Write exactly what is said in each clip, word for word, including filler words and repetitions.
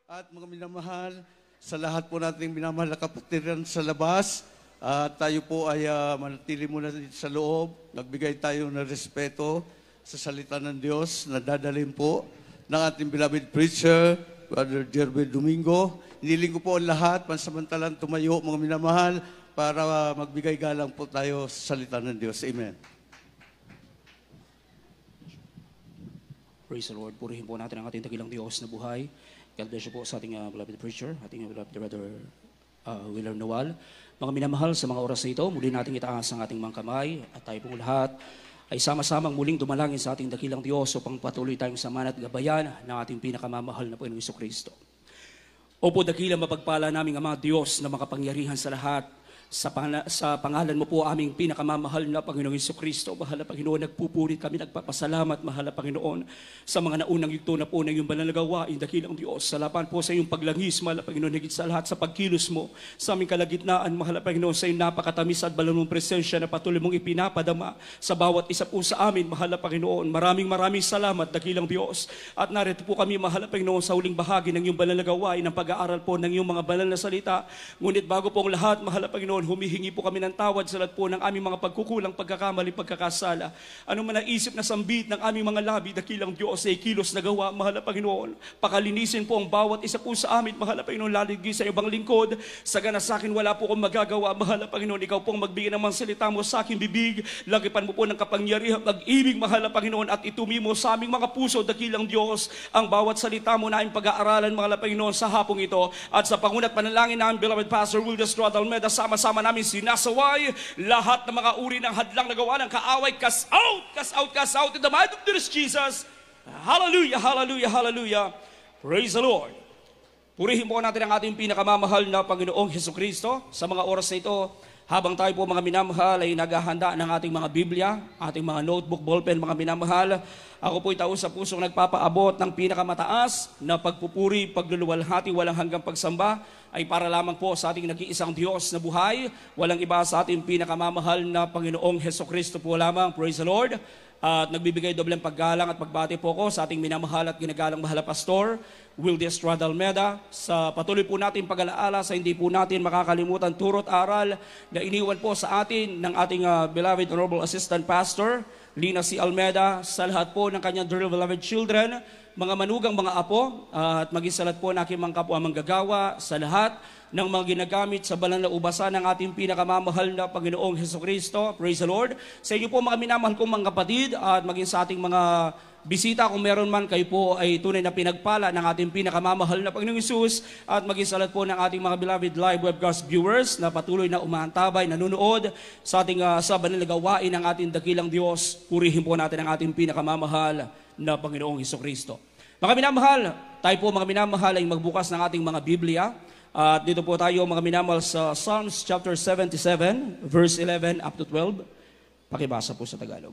At mga minamahal, sa lahat po nating minamahal na kapatiran sa labas, at uh, tayo po ay uh, manatili muna sa loob, nagbigay tayo ng respeto sa salita ng Diyos na dadalhin po ng ating beloved preacher, Brother Jervin Domingo. Hiniling ko po ang lahat, pansamantalang tumayo, mga minamahal, para uh, magbigay galang po tayo sa salita ng Diyos. Amen. Praise the Lord. Purihin po natin ang ating dakilang Diyos na buhay. God bless you po sa ating uh, beloved preacher, ating beloved Brother uh, Willer Noel. Mga minamahal, sa mga oras na ito, muli natin itaas ang ating mga kamay at tayo pong lahat ay sama-samang muling dumalangin sa ating dakilang Diyos upang patuloy tayong samahan at gabayan ng ating pinakamamahal na Panginoong Jesucristo. Opo, dakilang mapagpala namin ang mga Diyos na makapangyarihan sa lahat. Sa, pang, sa pangalan mo po aming pinakamamahal na Panginoong Jesucristo, mahal na Panginoon, nagpupurit kami, nagpapasalamat, mahal na Panginoon, sa mga naunang yugto na po ng iyong banal na gawain, dakilang Diyos. Salapan po sa iyong paglangis, mahal na Panginoon, higit sa lahat sa pagkilos mo, sa aming kalagitnaan, mahal na Panginoon, sa iyong napakatamis at balon mong presensya na patuloy mong ipinapadama sa bawat isa po sa amin, mahal na Panginoon. Maraming maraming salamat, dakilang Diyos. At narito po kami, mahal na Panginoon, sa huling bahagi ng iyong banal na gawain, ng pag-aaral po ng iyong mga banal na salita. Ngunit bago po ang lahat, mahal na Panginoon, humihingi po kami ng tawad sa lahat po ng aming mga pagkukulang, pagkakamali, pagkakasala. Ano man ang isip na sambit ng aming mga labi, dakilang Diyos ay kilos na gawa, mahal na Panginoon. Pakalinisin po ang bawat isa po sa amin, mahal na Panginoon, laligi sa ibang lingkod. Sagana sa akin, wala po akong magagawa, mahal na Panginoon. Ikaw pong magbigay ng mga salita mo sa aking bibig. Lagipan mo po ng kapangyarihan, pag-ibig, mahal na Panginoon, at itumi mo sa aming mga puso, dakilang Diyos, ang bawat salita mo na aming pag-aaralan, mahal na Panginoon, sa hapong ito. At sa pangunat panalangin namin, beloved Pastor Wilder Strada Almeda, sama-sama namin sinasaway lahat ng mga uri ng hadlang na gawa ng kaaway. Cast out, cast out, cast out in the might of Jesus. Hallelujah, hallelujah, hallelujah. Praise the Lord. Purihin po natin ang ating pinakamamahal na Panginoong Jesucristo. Sa mga oras na ito, habang tayo po mga minamahal ay naghahanda ng ating mga Biblia, ating mga notebook, ballpen, mga minamahal, ako po'y tao sa pusong nagpapaabot ng pinakamataas na pagpupuri, pagluluwalhati, walang hanggang pagsamba, ay para lamang po sa ating nag-iisang Diyos na buhay, walang iba sa ating pinakamamahal na Panginoong Jesucristo po lamang. Praise the Lord. At nagbibigay dobleng paggalang at pagbati po ko sa ating minamahal at ginagalang mahal na Pastor Wilder Strada Almeda, sa patuloy po natin pag-alaala sa hindi po natin makakalimutan turot aral na iniwan po sa atin ng ating uh, beloved Honorable Assistant Pastor Lina C. Almeda, sa lahat po ng kanyang dearly beloved children, mga manugang mga apo, uh, at maging sa lahat po ng aking mga kapwa manggagawa, sa lahat ng mga ginagamit sa banal na ubasan ng ating pinakamamahal na Panginoong Jesucristo. Praise the Lord. Sa inyo po mga minamahal kong mga kapatid, at maging sa ating mga bisita, kung meron man, kayo po ay tunay na pinagpala ng ating pinakamamahal na Panginoong Hesus, at maging sa lahat po ng ating mga beloved live webcast viewers na patuloy na umaantabay, nanonood sa ating uh, sa banal na gawain ng ating dakilang Diyos. Purihin po natin ang ating pinakamamahal na Panginoong Jesucristo. Mga minamahal, tayo po mga minamahal ay magbukas ng ating mga Biblia. At dito po tayo mga minamahal sa Psalms chapter seventy-seven, verse eleven up to twelve. Pakibasa po sa Tagalog.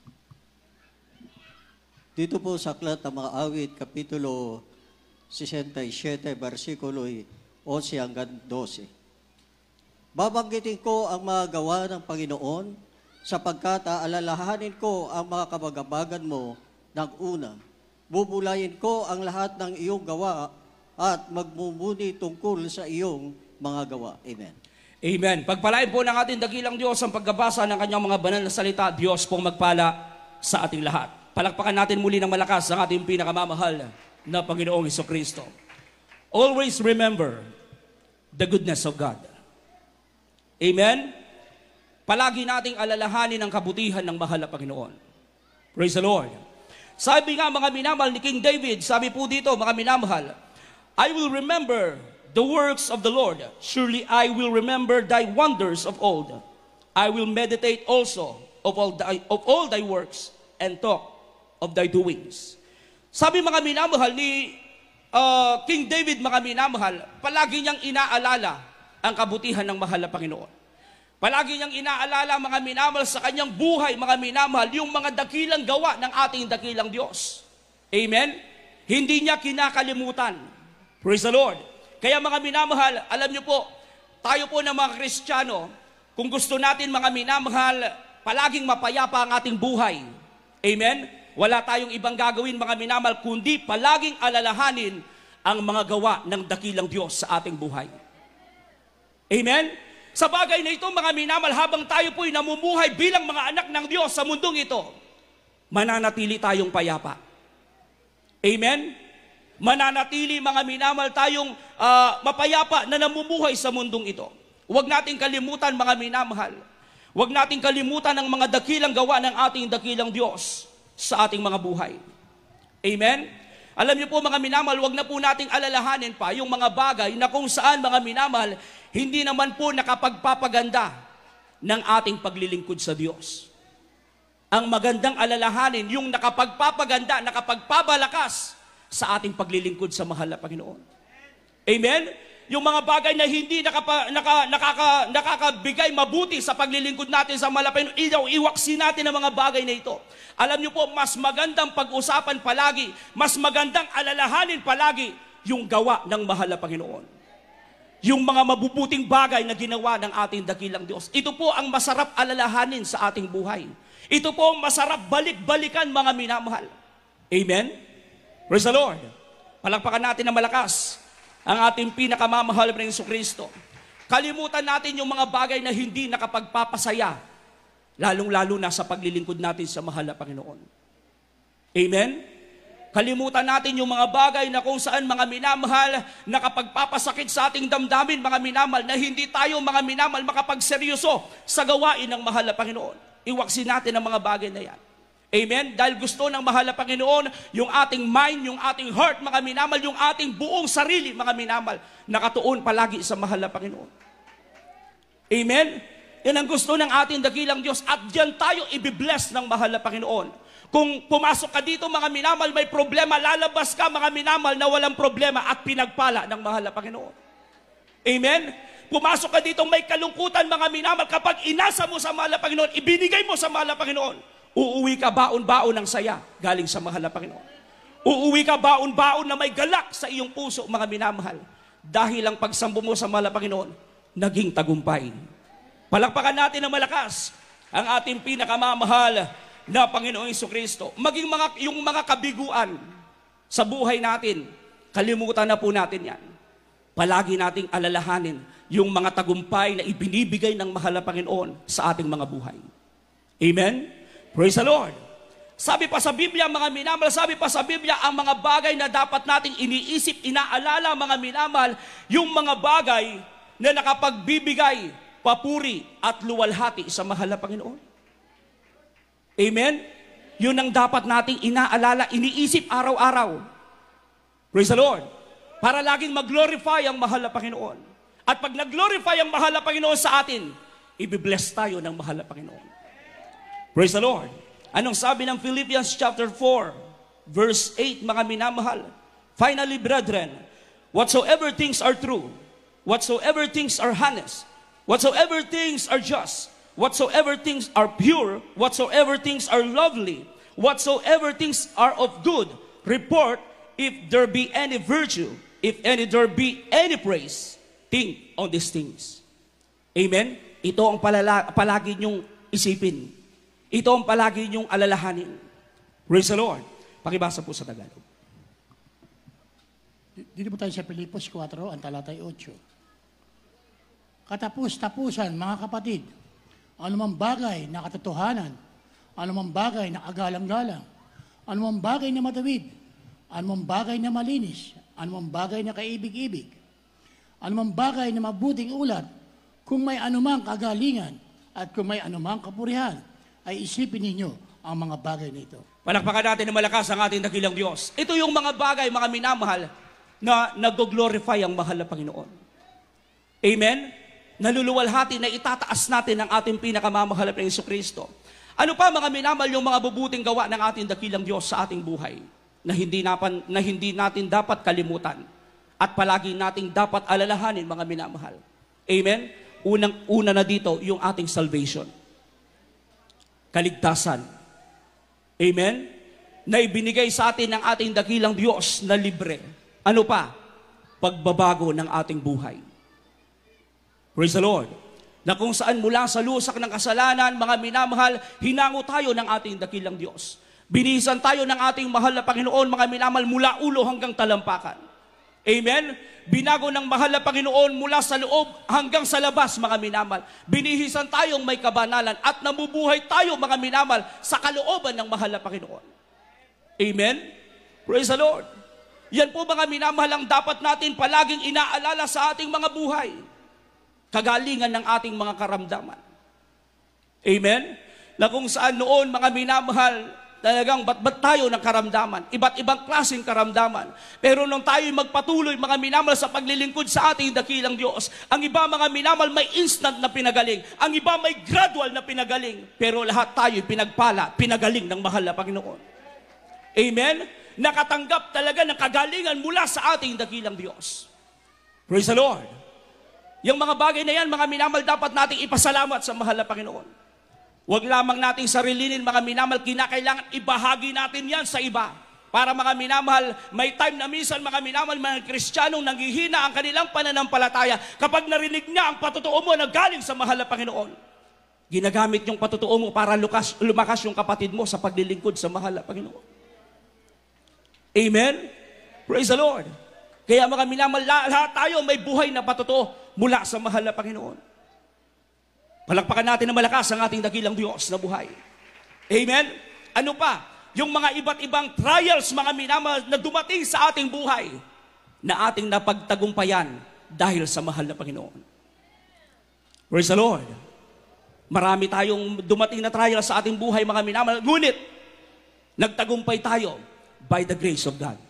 Dito po sa aklat ng mga awit, kapitulo sesenta y siete, versikulo onse hanggang dose. Babanggitin ko ang mga gawa ng Panginoon, sapagkat aalalahanin ko ang mga kabagabagan mo ng una. Bubulayin ko ang lahat ng iyong gawa at magmumuni tungkol sa iyong mga gawa. Amen. Amen. Pagpalain po ng ating dakilang Diyos ang pagbabasa ng kanyang mga banal na salita. Diyos pong magpala sa ating lahat. Palakpakan natin muli ng malakas ang ating pinakamamahal na Panginoong Jesucristo. Always remember the goodness of God. Amen. Palagi nating alalahanin ang kabutihan ng mahal na Panginoon. Praise the Lord. Sabi nga mga minamahal ni King David, sabi po dito mga minamahal, I will remember the works of the Lord. Surely I will remember thy wonders of old. I will meditate also of all thy, of all thy works and talk of thy doings. Sabi mga minamahal ni uh, King David, mga minamahal, palagi niyang inaalala ang kabutihan ng mahal na Panginoon. Palagi niyang inaalala mga minamahal sa kanyang buhay, mga minamahal, yung mga dakilang gawa ng ating dakilang Diyos. Amen? Hindi niya kinakalimutan. Praise the Lord. Kaya mga minamahal, alam niyo po, tayo po ng mga Kristiyano, kung gusto natin mga minamahal, palaging mapayapa ang ating buhay. Amen? Wala tayong ibang gagawin mga minamahal, kundi palaging alalahanin ang mga gawa ng dakilang Diyos sa ating buhay. Amen? Sa bagay na ito, mga minamahal, habang tayo po'y namumuhay bilang mga anak ng Diyos sa mundong ito, mananatili tayong payapa. Amen? Mananatili, mga minamahal, tayong uh, mapayapa na namumuhay sa mundong ito. Huwag nating kalimutan, mga minamahal, huwag nating kalimutan ang mga dakilang gawa ng ating dakilang Diyos sa ating mga buhay. Amen? Alam niyo po, mga minamahal, huwag na po nating alalahanin pa yung mga bagay na kung saan, mga minamahal, hindi naman po nakapagpapaganda ng ating paglilingkod sa Diyos. Ang magandang alalahanin, yung nakapagpapaganda, nakapagpabalakas sa ating paglilingkod sa mahal na Panginoon. Amen? Yung mga bagay na hindi nakapa, naka, nakaka, nakakabigay mabuti sa paglilingkod natin sa mahal na Panginoon, ilaw, iwaksin natin ang mga bagay na ito. Alam niyo po, mas magandang pag-usapan palagi, mas magandang alalahanin palagi yung gawa ng mahal na Panginoon. Yung mga mabubuting bagay na ginawa ng ating dakilang Diyos. Ito po ang masarap alalahanin sa ating buhay. Ito po ang masarap balik-balikan, mga minamahal. Amen? Praise the Lord. Palakpakan natin ng malakas ang ating pinakamamahal na Jesucristo. Kalimutan natin yung mga bagay na hindi nakapagpapasaya, lalong-lalo na sa paglilingkod natin sa mahal na Panginoon. Amen? Kalimutan natin yung mga bagay na kung saan, mga minamahal, nakapagpapasakit sa ating damdamin, mga minamahal, na hindi tayo, mga minamahal, makapagseryoso sa gawain ng mahal na Panginoon. Iwaksin natin ang mga bagay na yan. Amen? Dahil gusto ng mahal na Panginoon, yung ating mind, yung ating heart, mga minamahal, yung ating buong sarili, mga minamahal, nakatuon palagi sa mahal na Panginoon. Amen? Yan ang gusto ng ating dakilang Diyos. At diyan tayo ibibless ng mahal na Panginoon. Kung pumasok ka dito, mga minamahal, may problema, lalabas ka, mga minamahal, na walang problema at pinagpala ng mahal na Panginoon. Amen? Pumasok ka dito, may kalungkutan, mga minamahal, kapag inasa mo sa mahal na Panginoon, ibinigay mo sa mahal na Panginoon, uuwi ka baon-baon ng saya galing sa mahal na Panginoon. Uuwi ka baon-baon na may galak sa iyong puso, mga minamahal, dahil ang pagsambo mo sa mahal na Panginoon, naging tagumpay. Palakpakan natin ng malakas ang ating pinakamamahal na Panginoong Jesucristo. Maging mga, yung mga kabiguan sa buhay natin, kalimutan na po natin yan. Palagi nating alalahanin yung mga tagumpay na ibinibigay ng mahal na Panginoon sa ating mga buhay. Amen? Praise the Lord. Sabi pa sa Biblia, mga minamahal, sabi pa sa Biblia, ang mga bagay na dapat nating iniisip, inaalala, mga minamahal, yung mga bagay na nakapagbibigay papuri at luwalhati sa mahal na Panginoon. Amen? Yun ang dapat nating inaalala, iniisip araw-araw. Praise the Lord. Para laging mag-glorify ang mahal na Panginoon. At pag nag-glorify ang mahal na Panginoon sa atin, ibibless tayo ng mahal na Panginoon. Praise the Lord. Anong sabi ng Philippians chapter four, verse eight, mga minamahal? Finally, brethren, whatsoever things are true, whatsoever things are honest, whatsoever things are just, whatsoever things are pure, whatsoever things are lovely, whatsoever things are of good report, if there be any virtue, if any there be any praise, think on these things. Amen? Ito ang palala, palagi niyong isipin. Ito ang palagi niyong alalahanin. Praise the Lord. Pakibasa po sa Tagalog. Dito po tayo sa Filipos four, ang talatay eight. Katapus-tapusan, mga kapatid, anumang bagay na katotohanan, anumang bagay na agalang-galang, anumang bagay na matawid, anumang bagay na malinis, anumang bagay na kaibig-ibig, anumang bagay na mabuting ulat, kung may anumang kagalingan at kung may anumang kapurihan, ay isipin ninyo ang mga bagay na ito. Palakpakan natin ng malakas ang ating dakilang Diyos. Ito yung mga bagay, mga minamahal, na nag-glorify ang mahal na Panginoon. Amen? Naluluwalhati na itataas natin ang ating pinakamamahal na Jesucristo. Ano pa, mga minamahal, yung mga bubuting gawa ng ating dakilang Diyos sa ating buhay na hindi, napan, na hindi natin dapat kalimutan at palagi nating dapat alalahanin, mga minamahal. Amen? Unang-una na dito, yung ating salvation. Kaligtasan. Amen? Na ibinigay sa atin ng ating dakilang Diyos na libre. Ano pa? Pagbabago ng ating buhay. Praise the Lord. Na kung saan mula sa lusak ng kasalanan, mga minamahal, hinango tayo ng ating dakilang Diyos. Binihisan tayo ng ating mahal na Panginoon, mga minamahal, mula ulo hanggang talampakan. Amen? Binago ng mahal na Panginoon mula sa loob hanggang sa labas, mga minamahal. Binihisan tayong may kabanalan at namubuhay tayo, mga minamahal, sa kalooban ng mahal na Panginoon. Amen? Praise the Lord. Yan po, mga minamahal, ang dapat natin palaging inaalala sa ating mga buhay. Kagalingan ng ating mga karamdaman. Amen? Na kung saan noon, mga minamahal, talagang bat-bat tayo ng karamdaman, iba't ibang klaseng karamdaman. Pero nung tayo magpatuloy, mga minamahal, sa paglilingkod sa ating dakilang Diyos, ang iba, mga minamahal, may instant na pinagaling. Ang iba may gradual na pinagaling. Pero lahat tayo pinagpala, pinagaling ng mahal na Panginoon. Amen? Nakatanggap talaga ng kagalingan mula sa ating dakilang Diyos. Praise the Lord. Yung mga bagay na yan, mga minamahal, dapat nating ipasalamat sa mahal na Panginoon. Huwag lamang nating sarilinin, mga minamahal, kinakailangan ibahagi natin yan sa iba. Para, mga minamahal, may time na minsan, mga minamahal, mga Kristiyanong nanghihina ang kanilang pananampalataya kapag narinig niya ang patotoo mo na galing sa mahal na Panginoon. Ginagamit yung patotoo mo para lukas, lumakas yung kapatid mo sa paglilingkod sa mahal na Panginoon. Amen? Praise the Lord. Kaya, mga minamahal, lahat tayo may buhay na patotoo mula sa mahal na Panginoon. Palakpakan natin ng malakas ang ating dakilang Diyos na buhay. Amen? Ano pa? Yung mga iba't ibang trials, mga minamahal, na dumating sa ating buhay na ating napagtagumpayan dahil sa mahal na Panginoon. Praise the Lord. Marami tayong dumating na trials sa ating buhay, mga minamahal. Ngunit, nagtagumpay tayo by the grace of God.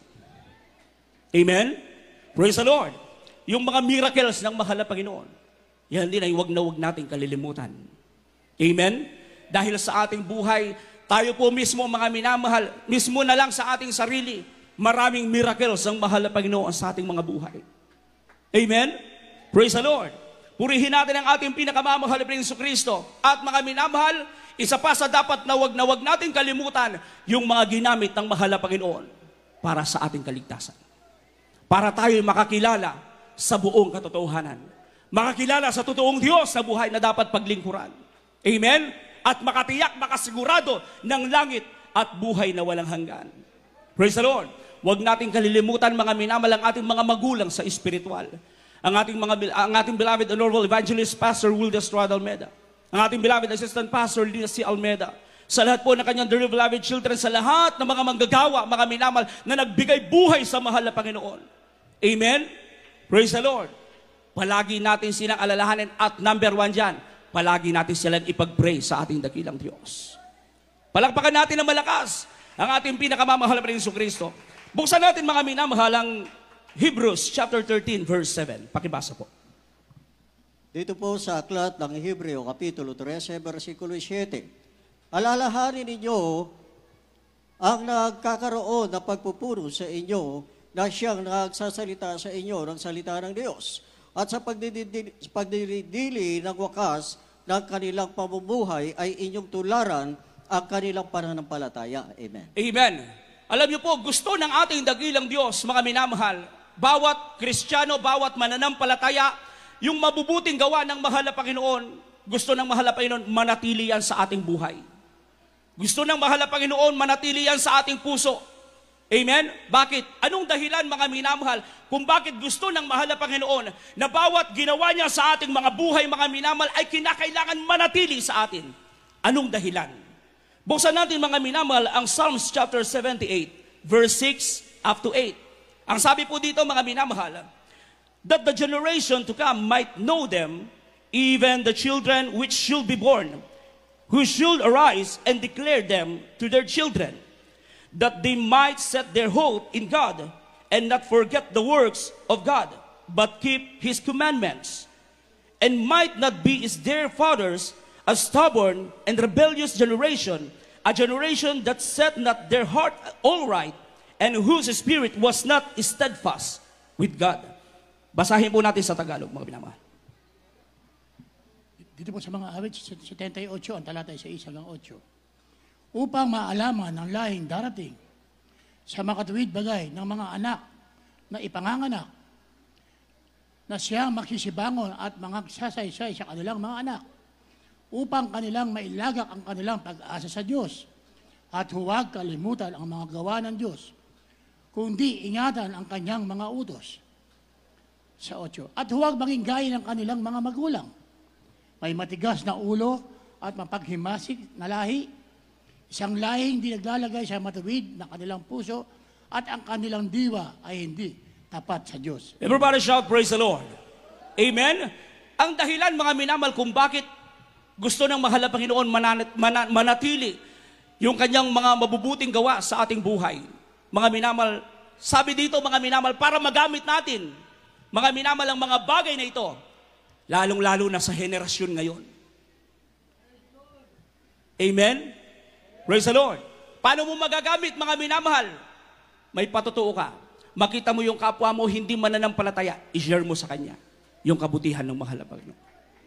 Amen? Praise the Lord. Yung mga miracles ng mahal na Panginoon, yan din ay huwag na huwag nating kalilimutan. Amen? Dahil sa ating buhay, tayo po mismo, mga minamahal, mismo na lang sa ating sarili, maraming miracles ang mahal na Panginoon sa ating mga buhay. Amen? Praise the Lord. Purihin natin ang ating pinakamamahal na Jesucristo. At mga minamahal, isa pa sa dapat na huwag na huwag nating kalimutan, yung mga ginamit ng mahal na Panginoon para sa ating kaligtasan. Para tayo makakilala sa buong katotohanan. Makakilala sa totoong Diyos na buhay na dapat paglingkuran. Amen? At makatiyak, makasigurado ng langit at buhay na walang hanggan. Praise the Lord. Huwag nating kalilimutan, mga minamahal, ang ating mga magulang sa espiritual. Ang ating, mga, ang ating beloved honorable evangelist, Pastor Wilder Estrada Almeda. Ang ating beloved assistant pastor, Lina C. Almeda. Sa lahat po ng kanyang dearly beloved children, sa lahat ng mga manggagawa, mga minamahal, na nagbigay buhay sa mahal na Panginoon. Amen? Praise the Lord. Palagi natin silang alalahanin at number one dyan, palagi natin silang ipag-pray sa ating dakilang Diyos. Palakpakan natin ng malakas ang ating pinakamamahal na Jesucristo. Buksan natin, mga minamahal, ang Hebrews chapter thirteen verse seven. Pakibasa po. Dito po sa aklat ng Hebreo, Kapitulo thirteen, versikulo seven. Alalahanin ninyo ang nagkakaroon na pagpupuro sa inyo na siyang nagsasalita sa inyo ng salita ng Diyos. At sa pagdidili, pagdidili ng wakas ng kanilang pamumuhay ay inyong tularan ang kanilang pananampalataya. Amen. Amen. Alam niyo po, gusto ng ating dakilang Diyos, mga minamahal, bawat Kristiyano, bawat mananampalataya, yung mabubuting gawa ng mahal na Panginoon, gusto ng mahal na Panginoon, manatili yan sa ating buhay. Gusto ng mahal na Panginoon, manatili yan sa ating puso. Amen? Bakit? Anong dahilan, mga minamahal, kung bakit gusto ng mahal na Panginoon na bawat ginawa niya sa ating mga buhay, mga minamahal, ay kinakailangan manatili sa atin? Anong dahilan? Buksan natin, mga minamahal, ang Psalms chapter seventy-eight, verse six up to eight. Ang sabi po dito, mga minamahal, that the generation to come might know them, even the children which should be born, who should arise and declare them to their children, that they might set their hope in God and not forget the works of God, but keep His commandments, and might not be as their fathers, a stubborn and rebellious generation, a generation that set not their heart aright, and whose spirit was not steadfast with God. Basahin po natin sa Tagalog, mga pinamahal. Dito po sa mga awit, seventy-eight, ang talata sa isa hanggang eight. Upang maalaman ng lahing darating sa makatuwid bagay ng mga anak na ipanganganak, na siyang magsisibangon at mga sasaysay sa kanilang mga anak, upang kanilang mailagak ang kanilang pag-asa sa Diyos, at huwag kalimutan ang mga gawa ng Diyos, kundi ingatan ang kanyang mga utos. Sa otso. At huwag maging gaya ng kanilang mga magulang. May matigas na ulo at mapaghimasik na lahi. Isang lahi hindi naglalagay sa matuwid na kanilang puso at ang kanilang diwa ay hindi tapat sa Diyos. Everybody shout, praise the Lord. Amen? Ang dahilan, mga minamal, kung bakit gusto ng mahal na Panginoon manat, manat, manatili yung kanyang mga mabubuting gawa sa ating buhay. Mga minamal, sabi dito, mga minamal, para magamit natin, mga minamal, ang mga bagay na ito, lalong-lalo na sa henerasyon ngayon. Amen? Praise the Lord. Paano mo magagamit, mga minamahal? May patotoo ka. Makita mo yung kapwa mo hindi mananampalataya, i-share mo sa kanya yung kabutihan ng mahal na Panginoon.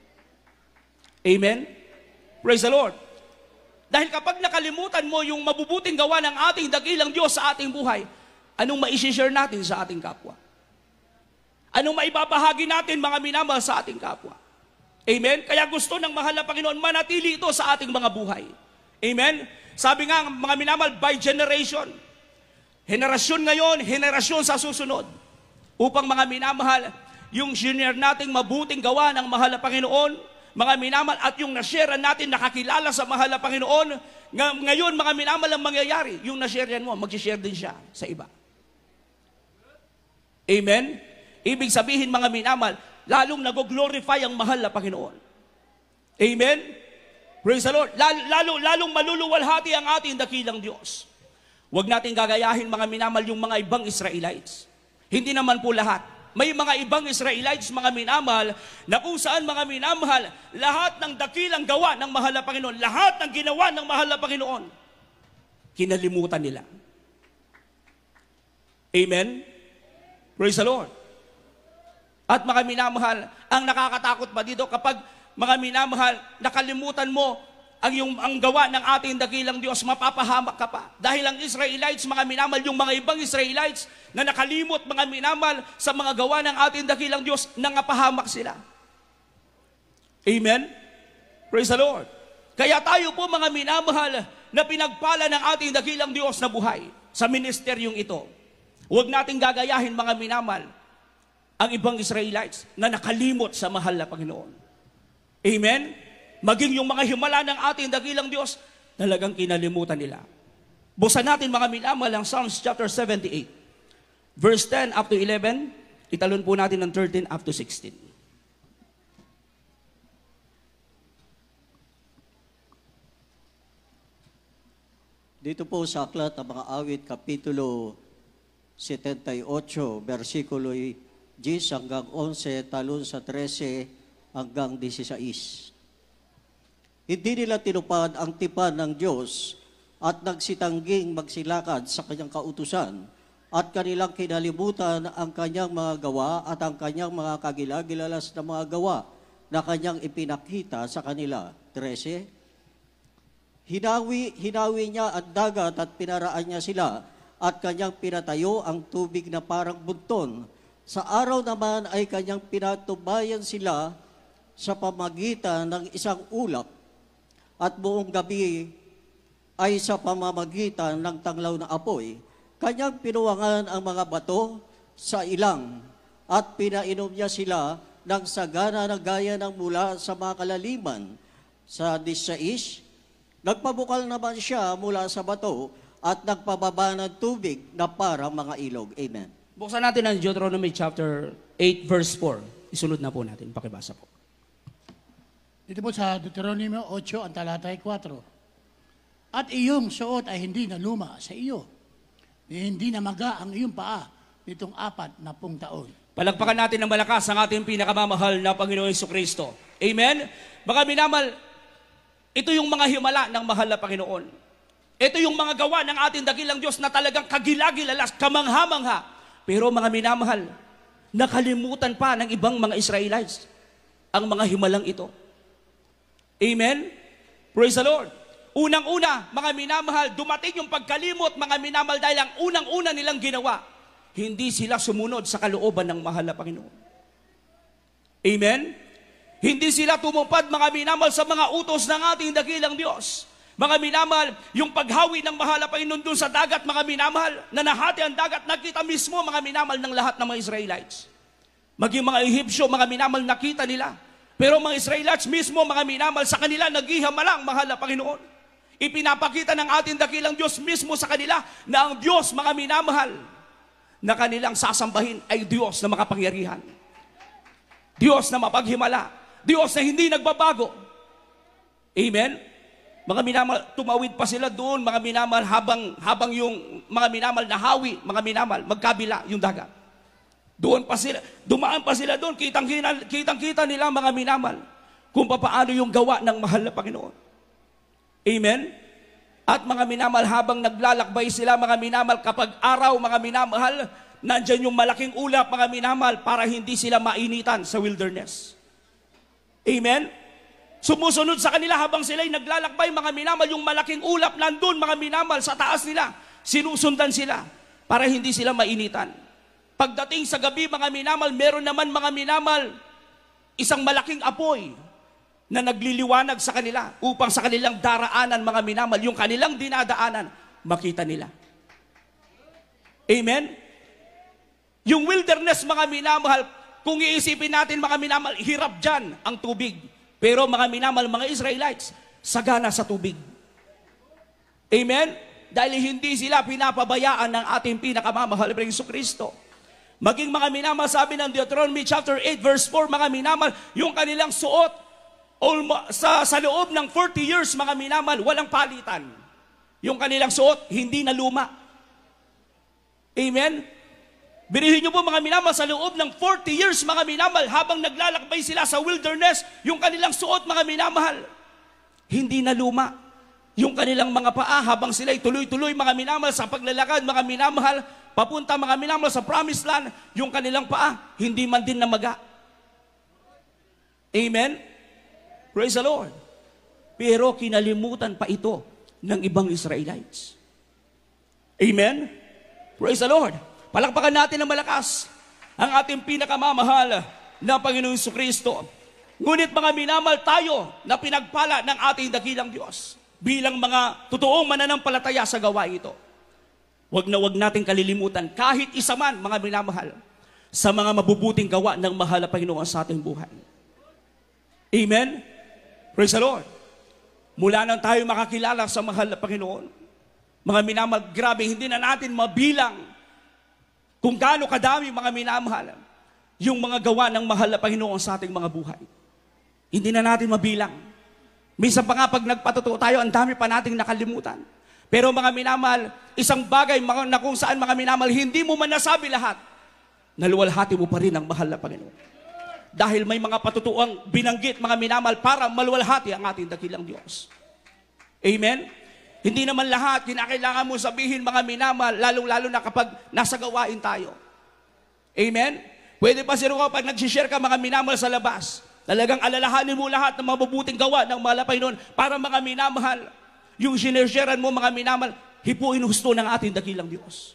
Amen? Praise the Lord. Dahil kapag nakalimutan mo yung mabubuting gawa ng ating dakilang Diyos sa ating buhay, anong ma-share natin sa ating kapwa? Anong maibabahagi natin, mga minamahal, sa ating kapwa? Amen? Kaya gusto ng mahal na Panginoon manatili ito sa ating mga buhay. Amen? Sabi nga, mga minamahal, by generation. Henerasyon ngayon, henerasyon sa susunod. Upang, mga minamahal, yung share nating mabuting gawa ng mahal na Panginoon, mga minamahal, at yung na-share natin, nakakilala sa mahal na Panginoon, ng, ngayon, mga minamahal, ang mangyayari, yung na-share mo, mag-share din siya sa iba. Amen? Ibig sabihin, mga minamahal, lalong nag-glorify ang mahal na Panginoon. Amen? Praise the Lord. Lalo, lalo, lalong maluluwalhati ang ating dakilang Diyos. Huwag natin gagayahin, mga minamahal, yung mga ibang Israelites. Hindi naman po lahat. May mga ibang Israelites, mga minamahal, na kung saan, mga minamahal, lahat ng dakilang gawa ng mahal na Panginoon, lahat ng ginawa ng mahal na Panginoon, kinalimutan nila. Amen? Praise the Lord. At mga minamahal, ang nakakatakot pa dito kapag, mga minamahal, nakalimutan mo ang, yung, ang gawa ng ating dakilang Diyos, mapapahamak ka pa. Dahil ang Israelites, mga minamahal, yung mga ibang Israelites na nakalimot, mga minamahal, sa mga gawa ng ating dakilang Diyos, nangapahamak sila. Amen? Praise the Lord. Kaya tayo po, mga minamahal, na pinagpala ng ating dakilang Diyos na buhay sa ministeryong ito. Huwag nating gagayahin, mga minamahal, ang ibang Israelites na nakalimot sa mahal na Panginoon. Amen? Maging yung mga himala ng ating dakilang Diyos, talagang kinalimutan nila. Buksan natin, mga minamahal, ang Psalms chapter seventy-eight. Verse ten up to eleven, italon po natin ng thirteen up to sixteen. Dito po sa aklat ng mga awit, kapitulo seventy-eight, versikulo ten hanggang eleven, talon sa thirteen hanggang sixteen. Hindi nila tinupad ang tipan ng Diyos at nagsitangging magsilakad sa kanyang kautusan at kanilang kinalimutan ang kanyang mga gawa at ang kanyang mga kagilagilalas na mga gawa na kanyang ipinakita sa kanila. thirteen. Hinawi, hinawi niya ang dagat at pinaraan niya sila at kanyang pinatayo ang tubig na parang bunton. Sa araw naman ay kanyang pinatubayan sila sa pamagitan ng isang ulap at buong gabi ay sa pamamagitan ng tanglaw na apoy. Kanyang pinuwangan ang mga bato sa ilang at pinainom niya sila ng sagana na gaya ng mula sa mga kalaliman. Sa sixteen, nagpabukal naman siya mula sa bato at nagpababa ng tubig na parang mga ilog. Amen. Buksan natin ang Deuteronomy chapter eight, verse four. Isunod na po natin. Pakibasa po. Dito po sa Deuteronomy eight, ang talatay four. At iyong suot ay hindi na luma sa iyo. Hindi na maga ang iyong paa nitong apat na pung taon. Palagpakan natin ng malakas ang ating pinakamamahal na Panginoon Jesucristo. Amen? Mga minamal, ito yung mga himala ng mahal na Panginoon. Ito yung mga gawa ng ating dakilang Diyos na talagang kagilagilalas, kamangha-mangha. Pero mga minamahal, nakalimutan pa ng ibang mga Israelites ang mga himalang ito. Amen? Praise the Lord. Unang-una, mga minamahal, dumating yung pagkalimot, mga minamahal, dahil ang unang-una nilang ginawa, hindi sila sumunod sa kalooban ng mahal na Panginoon. Amen? Hindi sila tumupad, mga minamahal, sa mga utos ng ating dakilang Diyos. Mga minamahal, yung paghawi ng mahal na Panginoon doon sa dagat, mga minamahal, na nahati ang dagat, nakita mismo mga minamahal ng lahat ng mga Israelites. Maging mga Ehipsyo, mga minamahal, nakita nila. Pero mga Israelites mismo, mga minamahal, sa kanila naghihamalang mahal na Panginoon. Ipinapakita ng ating dakilang Diyos mismo sa kanila na ang Diyos, mga minamahal, na kanilang sasambahin ay Diyos na makapangyarihan. Diyos na mapaghimala. Diyos na hindi nagbabago. Amen? Mga minamahal, tumawid pa sila doon, mga minamahal, habang, habang yung mga minamahal na hawi, mga minamahal, magkabila yung dagat. Doon pa sila, dumaan pa sila doon, kitang-kita kitang, kita nila mga minamahal, kung paano yung gawa ng mahal na Panginoon. Amen? At mga minamahal, habang naglalakbay sila, mga minamahal, kapag araw, mga minamahal, nandyan yung malaking ulap, mga minamahal, para hindi sila mainitan sa wilderness. Amen? Sumusunod sa kanila habang sila'y naglalakbay, mga minamahal, yung malaking ulap nandun, mga minamahal, sa taas nila. Sinusundan sila para hindi sila mainitan. Pagdating sa gabi, mga minamahal, meron naman, mga minamahal, isang malaking apoy na nagliliwanag sa kanila upang sa kanilang daraanan, mga minamahal, yung kanilang dinadaanan, makita nila. Amen? Yung wilderness, mga minamahal, kung iisipin natin, mga minamahal, hirap dyan ang tubig. Pero mga minamahal, mga Israelites, sagana sa tubig. Amen? Dahil hindi sila pinapabayaan ng ating pinakamamahal na Hesus Kristo. Maging mga minamahal, sabi ng Deuteronomy chapter eight verse four, mga minamahal, yung kanilang suot sa, sa loob ng forty years, mga minamahal, walang palitan. Yung kanilang suot, hindi na luma. Amen? Binihin niyo po mga minamahal, sa loob ng forty years, mga minamahal, habang naglalakbay sila sa wilderness, yung kanilang suot, mga minamahal, hindi na luma. Yung kanilang mga paa, habang sila'y tuloy-tuloy, mga minamahal, sa paglalakad, mga minamahal, papunta, mga minamahal, sa promised land, yung kanilang paa, hindi man din namaga. Amen? Praise the Lord. Pero kinalimutan pa ito ng ibang Israelites. Amen? Praise the Lord. Palakpakan natin ng malakas ang ating pinakamamahal na Panginoong Jesucristo. Ngunit mga minamahal, tayo na pinagpala ng ating dakilang Diyos bilang mga totoong mananampalataya sa gawain ito. Huwag na huwag natin kalilimutan kahit isa man, mga minamahal, sa mga mabubuting gawa ng mahal na Panginoon sa ating buhay. Amen? Praise the Lord. Mula nang tayo makakilala sa mahal na Panginoon, mga minamahal, grabe, hindi na natin mabilang kung gaano kadami, mga minamahal, yung mga gawa ng mahal na Panginoon sa ating mga buhay. Hindi na natin mabilang. Minsan pa nga pag nagpatotoo tayo, ang dami pa nating nakalimutan. Pero mga minamahal, isang bagay na kung saan, mga minamahal, hindi mo man nasabi lahat, naluwalhati mo pa rin ang mahal na Panginoon. Dahil may mga patutuang binanggit, mga minamahal, para maluwalhati ang ating dakilang Diyos. Amen? Hindi naman lahat kinakailangan mo sabihin, mga minamahal, lalong-lalo na kapag nasa gawain tayo. Amen? Pwede pa sino ka pag nag-share ka, mga minamahal, sa labas. Talagang alalahanin mo lahat ng mabubuting gawa ng mahal na Panginoon para, mga minamahal, yung sinersharean mo, mga minamahal, hipuin husto ng ating dakilang Diyos.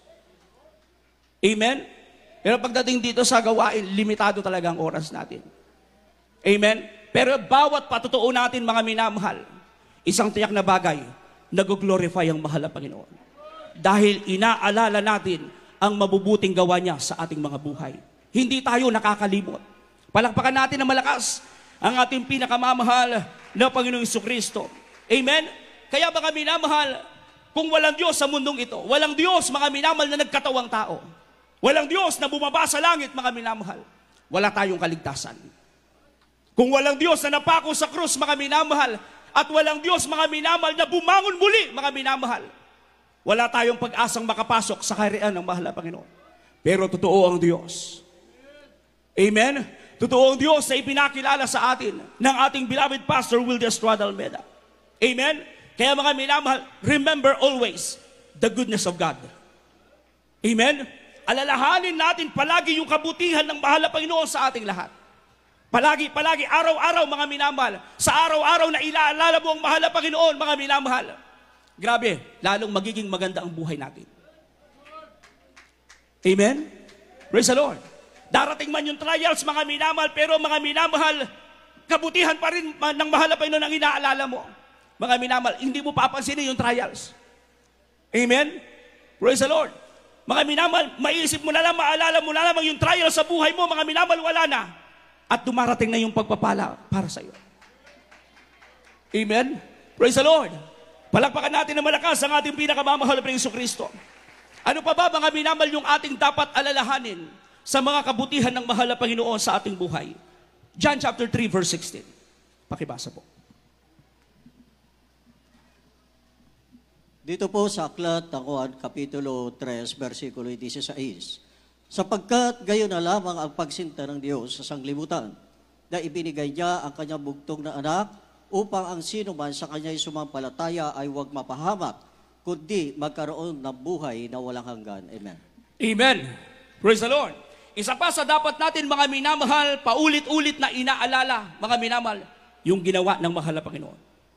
Amen? Pero pagdating dito sa gawain, limitado talaga ang oras natin. Amen? Pero bawat patutuo natin, mga minamahal, isang tiyak na bagay, nag-glorify ang mahal na Panginoon. Dahil inaalala natin ang mabubuting gawa niya sa ating mga buhay. Hindi tayo nakakalimot. Palakpakan natin na malakas ang ating pinakamamahal na Panginoong Jesucristo. Amen? Kaya mga minamahal, kung walang Diyos sa mundong ito, walang Diyos, mga minamahal, na nagkatawang tao, walang Diyos na bumaba sa langit, mga minamahal, wala tayong kaligtasan. Kung walang Diyos na napako sa krus, mga minamahal, at walang Diyos, mga minamahal, na bumangon muli, mga minamahal, wala tayong pag-asang makapasok sa kaharian ng mahal na Panginoon. Pero totoo ang Diyos. Amen? Totoo ang Diyos na ipinakilala sa atin ng ating beloved Pastor Wilder Estrada Almeda. Amen? Kaya mga minamahal, remember always the goodness of God. Amen? Alalahanin natin palagi yung kabutihan ng mahal na Panginoon sa ating lahat. Palagi, palagi, araw-araw, mga minamahal, sa araw-araw na ilaalala mo ang mahal na Panginoon, mga minamahal, grabe, lalong magiging maganda ang buhay natin. Amen? Praise the Lord. Darating man yung trials, mga minamahal, pero mga minamahal, kabutihan pa rin ng mahal na Panginoon ang inaalala mo. mga minamahal, hindi mo papansinin yung trials. Amen? Praise the Lord. Mga minamahal, maiisip mo na lang, maalala mo na lang yung trial sa buhay mo, mga minamahal, wala na. At dumarating na yung pagpapala para sa iyo. Amen? Praise the Lord. Palakpakan natin na malakas ang ating pinakamamahal na Jesucristo. Ano pa ba, mga minamahal, yung ating dapat alalahanin sa mga kabutihan ng mahal na Panginoon sa ating buhay? John chapter three, verse sixteen. Pakibasa po. Dito po sa aklat ng Juan, Kapitulo three, versikulo sixteen. Sapagkat gayon na lamang ang pagsinta ng Diyos sa sanglibutan, na ibinigay niya ang kanyang bugtong na anak, upang ang sino man sa kanya'y sumampalataya ay huwag mapahamak, kundi magkaroon ng buhay na walang hanggan. Amen. Amen. Praise the Lord. Isa pa sa dapat natin, mga minamahal, paulit-ulit na inaalala, mga minamahal, yung ginawa ng mahal na Panginoon.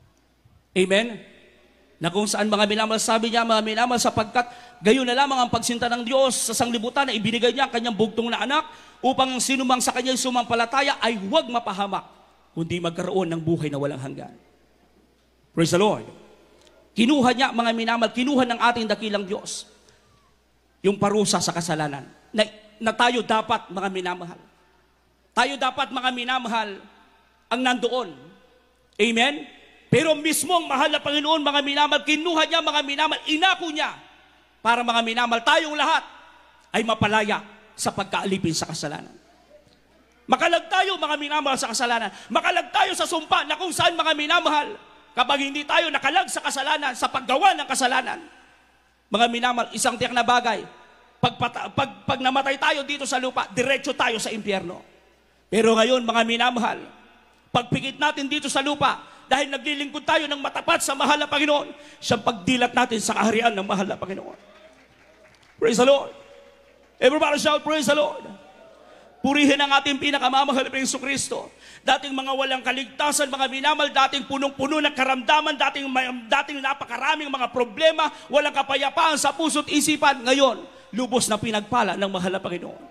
Amen. Na kung saan, mga minamahal, sabi niya, mga minamahal, sapagkat gayon na lamang ang pagsinta ng Diyos sa sanglibutan na ibinigay niya ang kanyang bugtong na anak upang ang sinumang sa kanya'y sumampalataya ay huwag mapahamak, kundi magkaroon ng buhay na walang hanggan. Praise the Lord. Kinuha niya, mga minamahal, kinuha ng ating dakilang Diyos yung parusa sa kasalanan na, na tayo dapat, mga minamahal. Tayo dapat, mga minamahal, ang nandoon. Amen? Pero mismo ang mahal na Panginoon, mga minamahal, kinuha niya, mga minamahal, inako niya para, mga minamahal, tayong lahat ay mapalaya sa pagkaalipin sa kasalanan. Makalag tayo, mga minamahal, sa kasalanan. Makalag tayo sa sumpa na kung saan, mga minamahal, kapag hindi tayo nakalag sa kasalanan, sa paggawa ng kasalanan, mga minamahal, isang tiyak na bagay, pag, pag, pag namatay tayo dito sa lupa, diretso tayo sa impyerno. Pero ngayon, mga minamahal, pagpikit natin dito sa lupa, dahil naglilingkod tayo ng matapat sa mahal na Panginoon, siyang pagdilat natin sa kaharian ng mahal na Panginoon. Praise the Lord. Everybody shout, praise the Lord. Purihin ang ating pinakamamahal na Jesucristo. Dating mga walang kaligtasan, mga minamahal, dating punong-puno ng karamdaman, dating, dating napakaraming mga problema, walang kapayapaan sa puso't isipan. Ngayon, lubos na pinagpala ng mahal na Panginoon.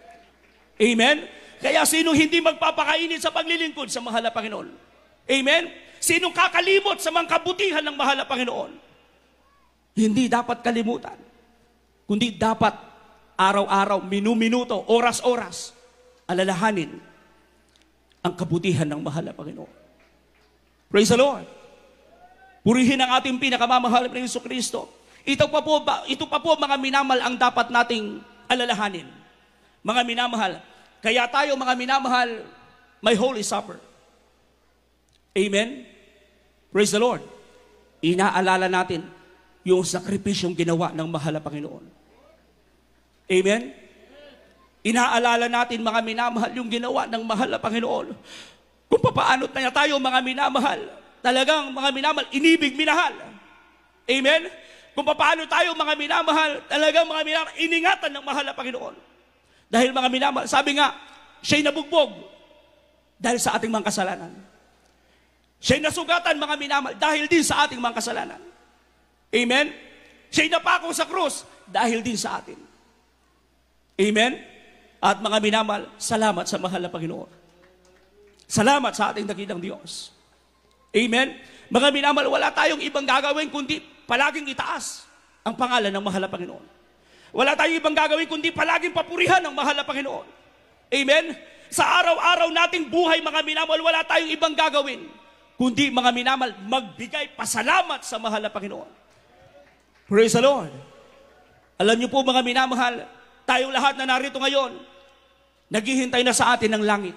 Amen? Kaya sino hindi magpapakainit sa paglilingkod sa mahal na Panginoon? Amen? Sinong kakalimot sa mga kabutihan ng mahal na Panginoon? Hindi dapat kalimutan, kundi dapat araw-araw, minu-minuto, oras-oras, alalahanin ang kabutihan ng mahal na Panginoon. Praise the Lord. Purihin ang ating pinakamamahal na Jesucristo. Ito pa po, ito pa po, mga minamahal, ang dapat nating alalahanin. Mga minamahal, kaya tayo, mga minamahal, may Holy Supper. Amen? Praise the Lord. Inaalala natin yung sakripisyong ginawa ng mahal na Panginoon. Amen? Inaalala natin, mga minamahal, yung ginawa ng mahal na Panginoon. Kung papaano na tayo, mga minamahal, talagang, mga minamahal, inibig, minahal. Amen? Kung papaano tayo, mga minamahal, talagang, mga minamahal, iningatan ng mahal na Panginoon. Dahil, mga minamahal, sabi nga, siya'y nabugbog dahil sa ating mga kasalanan. Siya'y nasugatan, mga minamahal, dahil din sa ating mga kasalanan. Amen? Siya'y napako sa krus dahil din sa atin. Amen? At mga minamahal, salamat sa mahal na Panginoon. Salamat sa ating dakilang Diyos. Amen? Mga minamahal, wala tayong ibang gagawin kundi palaging itaas ang pangalan ng mahal na Panginoon. Wala tayong ibang gagawin kundi palaging papurihan ang mahal na Panginoon. Amen? Sa araw-araw nating buhay, mga minamahal, wala tayong ibang gagawin kundi, mga minamahal, magbigay pasalamat sa mahal na Panginoon. Praise the Lord. Alam niyo po, mga minamahal, tayong lahat na narito ngayon, naghihintay na sa atin ng langit.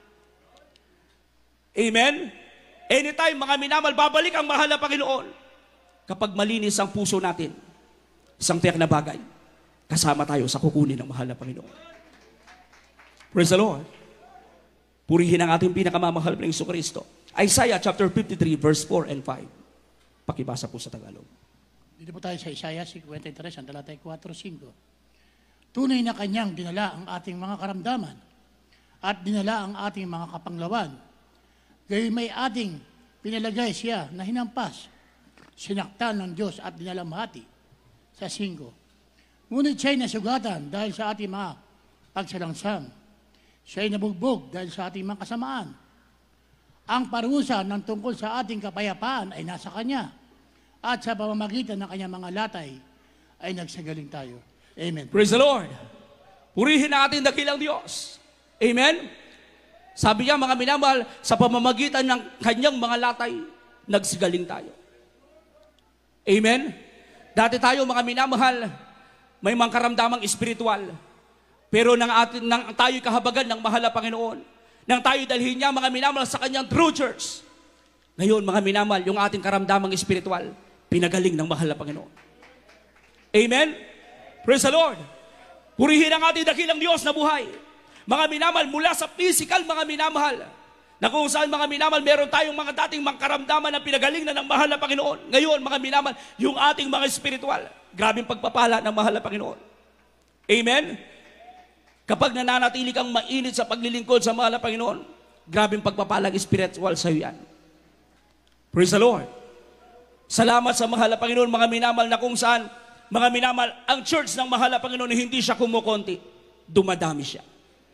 Amen? Anytime, mga minamahal, babalik ang mahal na Panginoon. Kapag malinis ang puso natin, isang tiyak na bagay, kasama tayo sa kukunin ng mahal na Panginoon. Praise the Lord. Purihin ang ating pinakamamahal na Jesucristo. Isaiah chapter fifty-three, verse four and five. Pakibasa po sa Tagalog. Dito po tayo sa Isaiah fifty-three, ang talatay four five. Tunay na kanyang dinala ang ating mga karamdaman at dinala ang ating mga kapanglawan. Gayon may ating pinalagay siya na hinampas, sinaktan ng Diyos at dinalamhati sa singgo. Ngunit siya'y nasugatan dahil sa ating mga pagsalangsam. Siya'y nabugbog dahil sa ating mga kasamaan. Ang parusa ng tungkol sa ating kapayapaan ay nasa Kanya. At sa pamamagitan ng Kanyang mga latay ay nagsagaling tayo. Amen. Praise the Lord. Purihin natin dakilang Diyos. Amen. Sabi niya, mga minamahal, sa pamamagitan ng Kanyang mga latay, nagsigaling tayo. Amen. Dati tayo, mga minamahal, may mga karamdamang espiritual. Pero nang, atin, nang tayo'y kahabagan ng mahal na Panginoon, nang tayo dalhin niya, mga minamahal, sa Kanyang true church, ngayon, mga minamahal, yung ating karamdamang espiritual, pinagaling ng mahal na Panginoon. Amen? Praise the Lord. Purihin ang ating dakilang Diyos na buhay. Mga minamahal, mula sa physical, mga minamahal, na kung saan, mga minamahal, meron tayong mga dating mga karamdaman na pinagaling na ng mahal na Panginoon. Ngayon, mga minamahal, yung ating mga espiritual, grabing pagpapala ng mahal na Panginoon. Amen? Kapag nananatili kang mainit sa paglilingkod sa mahal na Panginoon, grabing pagpapalang spiritual sa iyo yan. Praise the Lord. Salamat sa mahal na Panginoon, mga minamahal, na kung saan, mga minamahal, ang church ng mahal na Panginoon, hindi siya kumukonti, dumadami siya.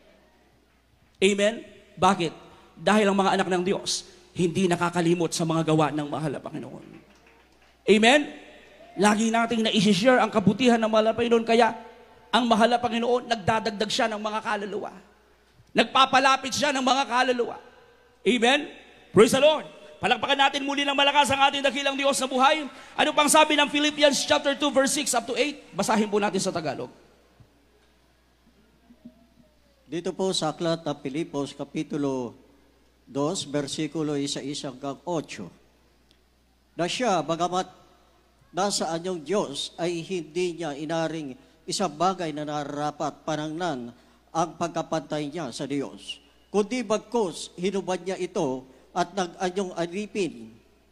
Amen? Bakit? Dahil ang mga anak ng Diyos, hindi nakakalimot sa mga gawa ng mahal na Panginoon. Amen? Lagi nating na-share ang kabutihan ng mahal na Panginoon, kaya ang mahal na Panginoon, nagdadagdag siya ng mga kaluluwa. Nagpapalapit siya ng mga kaluluwa. Amen? Praise the Lord. Palakpakan natin muli ng malakas ang ating dakilang Diyos na buhay. Ano pang sabi ng Philippians chapter two verse six up to eight? Basahin po natin sa Tagalog. Dito po sa aklat ng Pilipos, Kapitulo two, versikulo one hanggang eight. Na siya, bagamat nasa anyong Diyos, ay hindi niya inaring isang bagay na nararapat panangnan ang pagkapantay niya sa Diyos. Kundi bagkus, hinubad niya ito at nag-anyong alipin.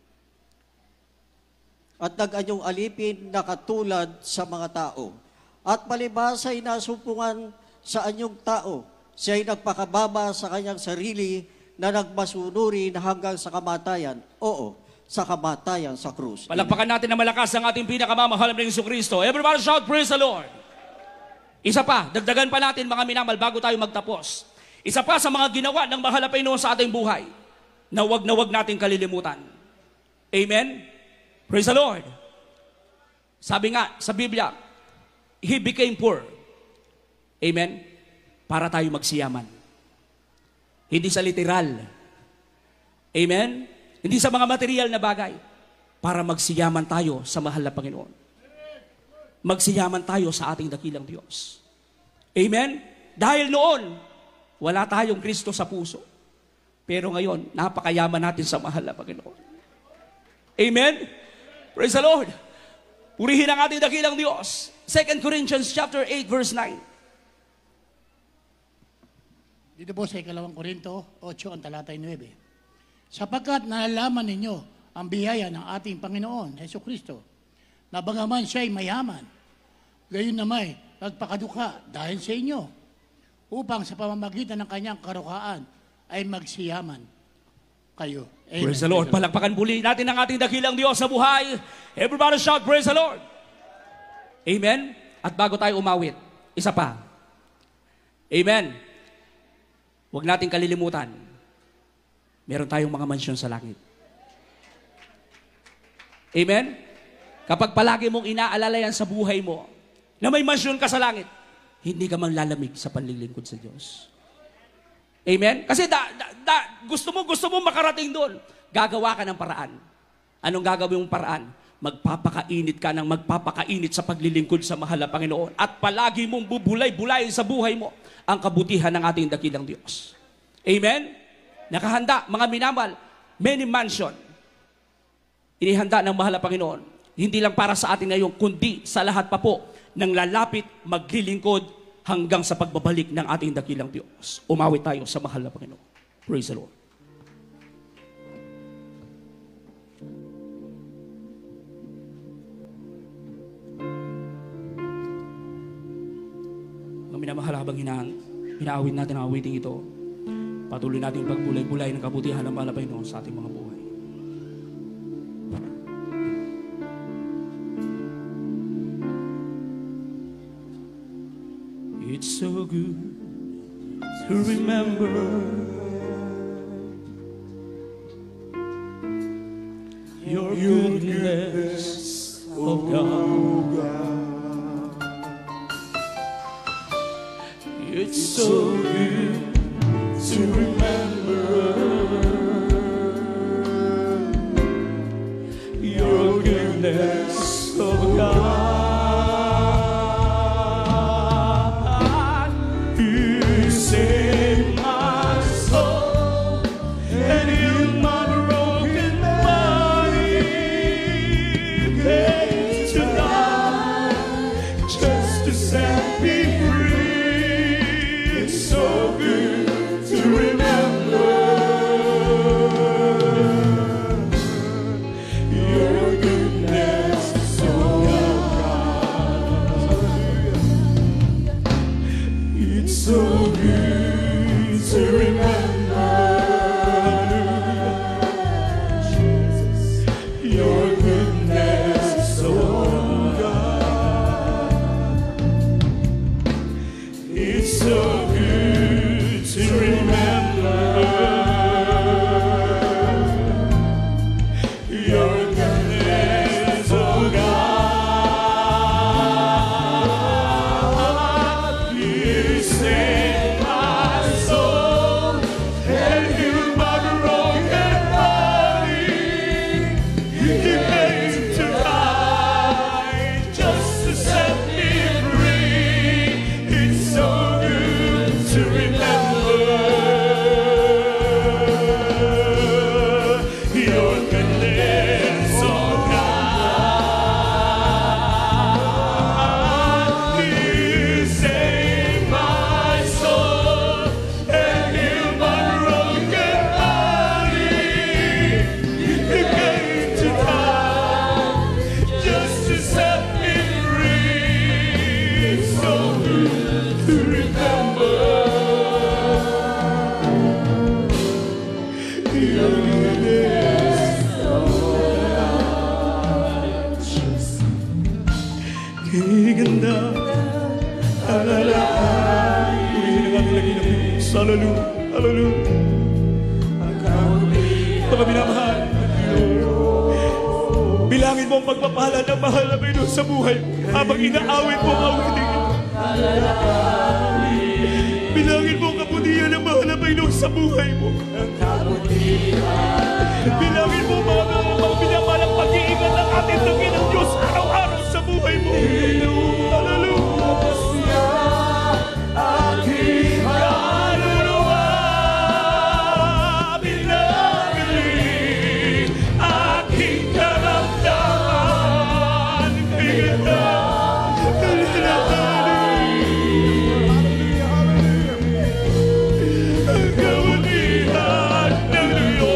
At nag-anyong alipin na katulad sa mga tao. At palibhasa ay nasumpungan sa anyong tao. Siya ay nagpakababa sa kanyang sarili na nagmasunuri na hanggang sa kamatayan. Oo, sa kamatayan sa krus. Palakpakan natin na malakas ang ating pinakamamahal na Jesucristo. Everybody shout, praise the Lord. Isa pa, dagdagan pa natin mga minamal bago tayo magtapos. Isa pa sa mga ginawa ng mahal na Panginoon sa ating buhay, na wag na wag natin kalilimutan. Amen? Praise the Lord. Sabi nga sa Biblia, He became poor. Amen? Para tayo magsiyaman. Hindi sa literal. Amen? Hindi sa mga material na bagay. Para magsiyaman tayo sa mahal na Panginoon. Magsiyaman tayo sa ating dakilang Diyos. Amen? Dahil noon, wala tayong Kristo sa puso. Pero ngayon, napakayaman natin sa mahal na Panginoon. Amen? Praise the Lord. Purihin ang ating dakilang Diyos. Second Corinthians chapter eight verse nine. Dito po sa ikalawang Korinto, eight ang talatay nine. Sapagkat nalalaman ninyo ang biyaya ng ating Panginoon, Hesus Kristo, na bagaman siya'y mayaman, gayon naman nagpakaduka dahil sa inyo, upang sa pamamagitan ng kanyang karukaan ay magsiyaman kayo. Amen. Praise the Lord. Palakpakan muli natin ang ating dakilang Diyos sa buhay. Everybody shout, praise the Lord. Amen? At bago tayo umawit, isa pa. Amen. Huwag nating kalilimutan. Meron tayong mga mansyon sa langit. Amen? Kapag palagi mong inaalala yan sa buhay mo, na may mansyon ka sa langit, hindi ka mang lalamig sa panlilingkod sa Diyos. Amen? Kasi da, da, da, gusto mo, gusto mo makarating doon. Gagawa ka ng paraan. Anong gagawin mong paraan? Magpapakainit ka ng magpapakainit sa paglilingkod sa mahal na Panginoon. At palagi mong bubulay-bulayin sa buhay mo ang kabutihan ng ating dakilang Diyos. Amen? Nakahanda, mga minamal, many mansion. Inihanda ng mahal na Panginoon. Hindi lang para sa atin ngayon, kundi sa lahat pa po ng lalapit, maglilingkod, hanggang sa pagbabalik ng ating dakilang Diyos. Umawit tayo sa mahal na Panginoon. Praise the Lord. Mga minamahal, habang hinaan, hinaawit natin ang awiting ito, patuloy natin pagbulay-bulay ng kabutihan ng mahal na Panginoon sa ating mga buhay. It's so good to remember your goodness, oh God. It's so good to remember your goodness, oh God. You saved my soul and healed my broken body. You came to die just to set me free. It's so good to remember your goodness, oh God. It's so good to remember your goodness, oh God. It's so good to remember your goodness, oh God. You saved my soul and healed my broken body. You came to die just to set me free. It's so good to remember your goodness, oh God. You saved my soul and healed my broken body. You came to die just to set me free. It's so good to remember your goodness, oh God. Kay ganda, alala, ulihin ang ating lagi ng Diyos. Hallelujah, hallelujah. Mga minamahal, bilangin mo ang pagpapahala ng mahal na Panginoon sa buhay habang inaawit mo ang awitin ito. Bilangin mo ang kabutihan ng mahal na Panginoon sa buhay mo. Bilangin mo mga mga pinamalang pag-iingat ng ating tangin ng Diyos araw-araw sa buhay mo. Hallelujah. Aking kaluluwa, binagaling aking karamdaman. Kaya ang kabutihan ng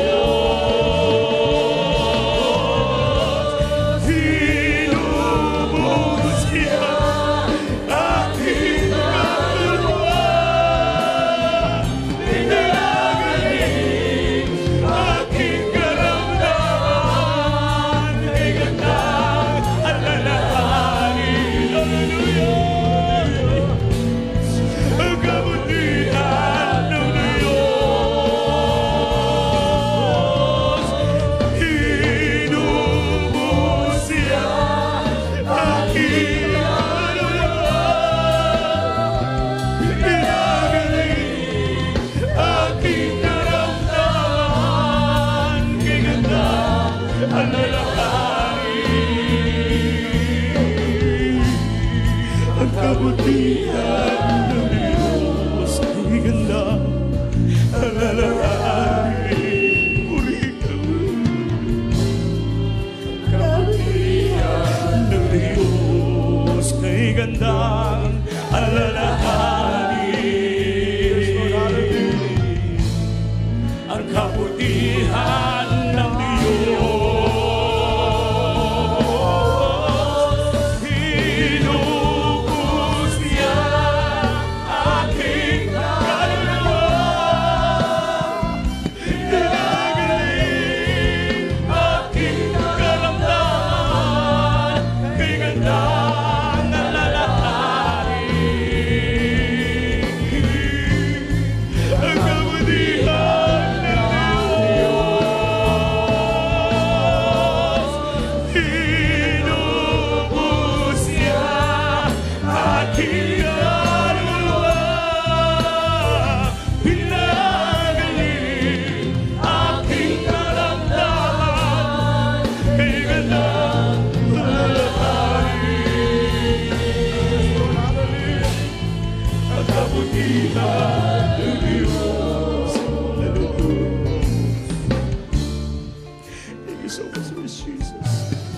Diyos, hinubos niya aking kaluluwa. Binagaling aking karamdaman. Kay gandang alalahanin. Hallelujah. Ang kabutihan ng Diyos, hinubos niya aking kaluluwa. Binagaling aking karamdaman. Kay gandang alalahanin. Ang kabutihan ng Diyos, kay gandang alalahanin. Purihin ka mo. Kabutihan ng Diyos, kay gandang alalahanin. Ang kabutihan ng Diyos, hinubos niya Thank you so much, Lord Jesus.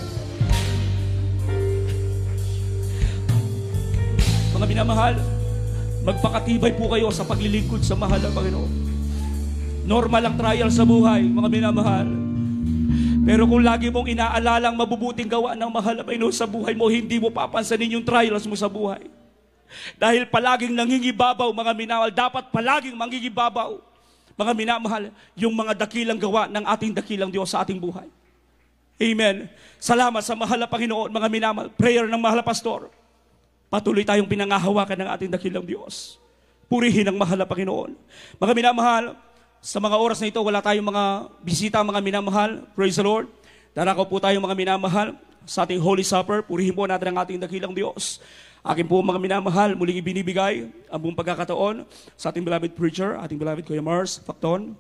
Mga minamahal, magpakatibay po kayo sa paglilingkod sa mahal ng Panginoon. Normal ang trial sa buhay, mga minamahal. Pero kung lagi mong inaalalang mabubuting gawa ng mahal na Panginoon sa buhay mo, hindi mo papansanin yung trials mo sa buhay. Dahil palaging nangingibabaw, mga minamahal, dapat palaging mangingibabaw, mga minamahal, yung mga dakilang gawa ng ating dakilang Diyos sa ating buhay. Amen. Salamat sa mahal na Panginoon, mga minamahal. Prayer ng mahal na pastor. Patuloy tayong pinangahawakan ng ating dakilang Diyos. Purihin ang mahal na Panginoon. Mga minamahal, sa mga oras na ito, wala tayong mga bisita, mga minamahal. Praise the Lord. Darako po tayo, mga minamahal, sa ating Holy Supper. Purihin po natin ang ating dakilang Diyos. Akin po, mga minamahal, muling ibinibigay ang buong pagkakataon sa ating beloved preacher, ating beloved Kuya Mars Facton.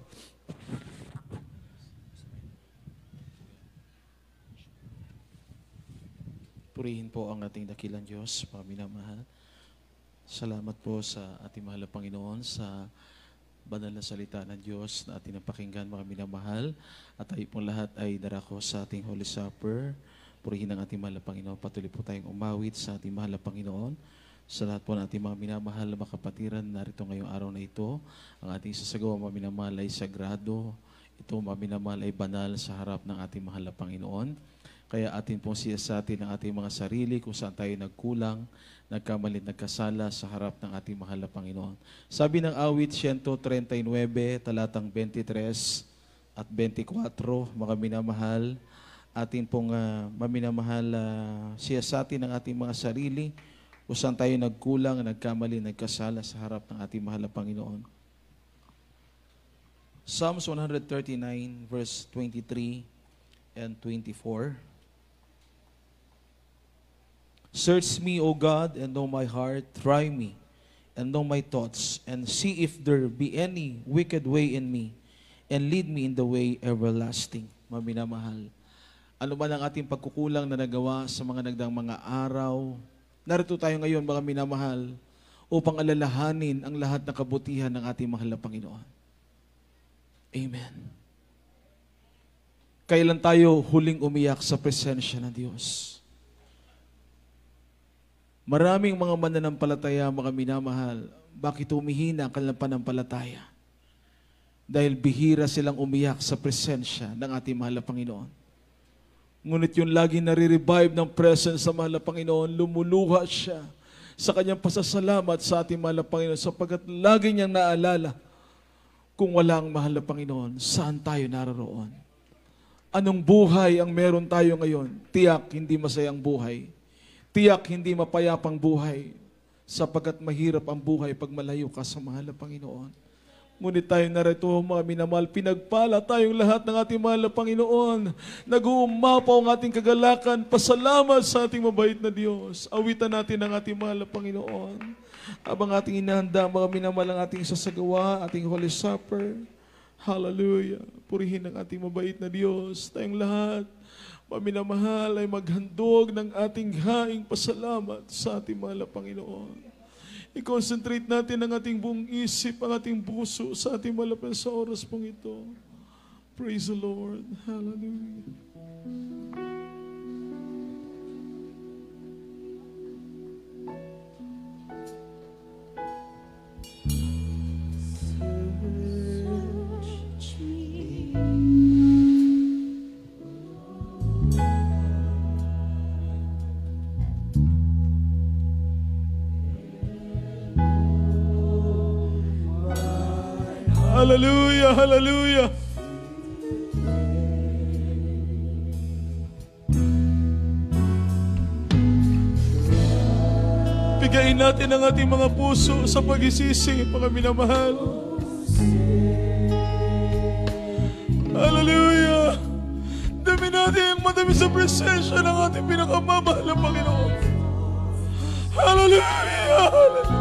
Purihin po ang ating dakilang Diyos, mga minamahal. Salamat po sa ating mahal na Panginoon, sa banal na salita ng Diyos na ating napakinggan, mga minamahal. At tayo pong lahat ay darako sa ating Holy Supper. Purihin ang ating mahal na Panginoon. Patuloy po tayong umawit sa ating mahal na Panginoon. Sa lahat po ng ating mga minamahal na mga kapatiran, narito ngayong araw na ito, ang ating sasagawa, mga minamahal, ay sagrado. Ito, mga minamahal, ay banal sa harap ng ating mahal na Panginoon. Kaya atin pong siyasatin ang ating mga sarili kung saan tayo nagkulang, nagkamali, nagkasala sa harap ng ating mahal na Panginoon. Sabi ng awit one thirty-nine, talatang twenty-three at twenty-four, mga minamahal, atin pong uh, maminamahal uh, siyasatin ang ating mga sarili kung saan tayo nagkulang, nagkamali, nagkasala sa harap ng ating mahal na Panginoon. Psalms one thirty-nine, verse twenty-three and twenty-four. Search me, O God, and know my heart. Try me, and know my thoughts, and see if there be any wicked way in me, and lead me in the way everlasting. Mga minamahal, ano man ang ating pagkukulang na nagawa sa mga nagdaang mga araw, narito tayo ngayon, mga minamahal, upang alalahanin ang lahat ng kabutihan ng ating mahal na Panginoon. Amen. Kailan tayo huling umiyak sa presensya ng Diyos? Maraming mga mananampalataya, mga minamahal, bakit humihina ang kanilang panampalataya? Dahil bihira silang umiyak sa presensya ng ating mahal na Panginoon. Ngunit yung lagi nare-revive ng presence sa mahal na Panginoon, lumuluha siya sa kanyang pasasalamat sa ating mahal na Panginoon sapagkat lagi niyang naalala, kung wala ang mahal na Panginoon, saan tayo naroroon? Anong buhay ang meron tayo ngayon? Tiyak, hindi masayang buhay. Tiyak, hindi mapayapang buhay. Sapagkat mahirap ang buhay pag malayo ka sa mahal na Panginoon. Ngunit tayo narito, mga minamahal, pinagpala tayong lahat ng ating mahal na Panginoon. Nag-uumapaw ang ating kagalakan. Pasalamat sa ating mabait na Diyos. Awitan natin ang ating mahal na Panginoon. Habang ating inahanda, mga minamahal, ang ating sasagawa, ating Holy Supper. Hallelujah. Purihin ang ating mabait na Diyos. Tayong lahat, paminamahal, ay maghandog ng ating haing pasalamat sa ating mahal na Panginoon. I-concentrate natin ang ating buong isip, ang ating puso sa ating mahal na sa oras pong ito. Praise the Lord. Hallelujah. Hallelujah, hallelujah. Bigayin natin ang ating mga puso sa pag-isisi, mga minamahal. Hallelujah. Dami natin ang madami sa presensya ng ating pinakamamahal na Panginoon. Hallelujah, hallelujah.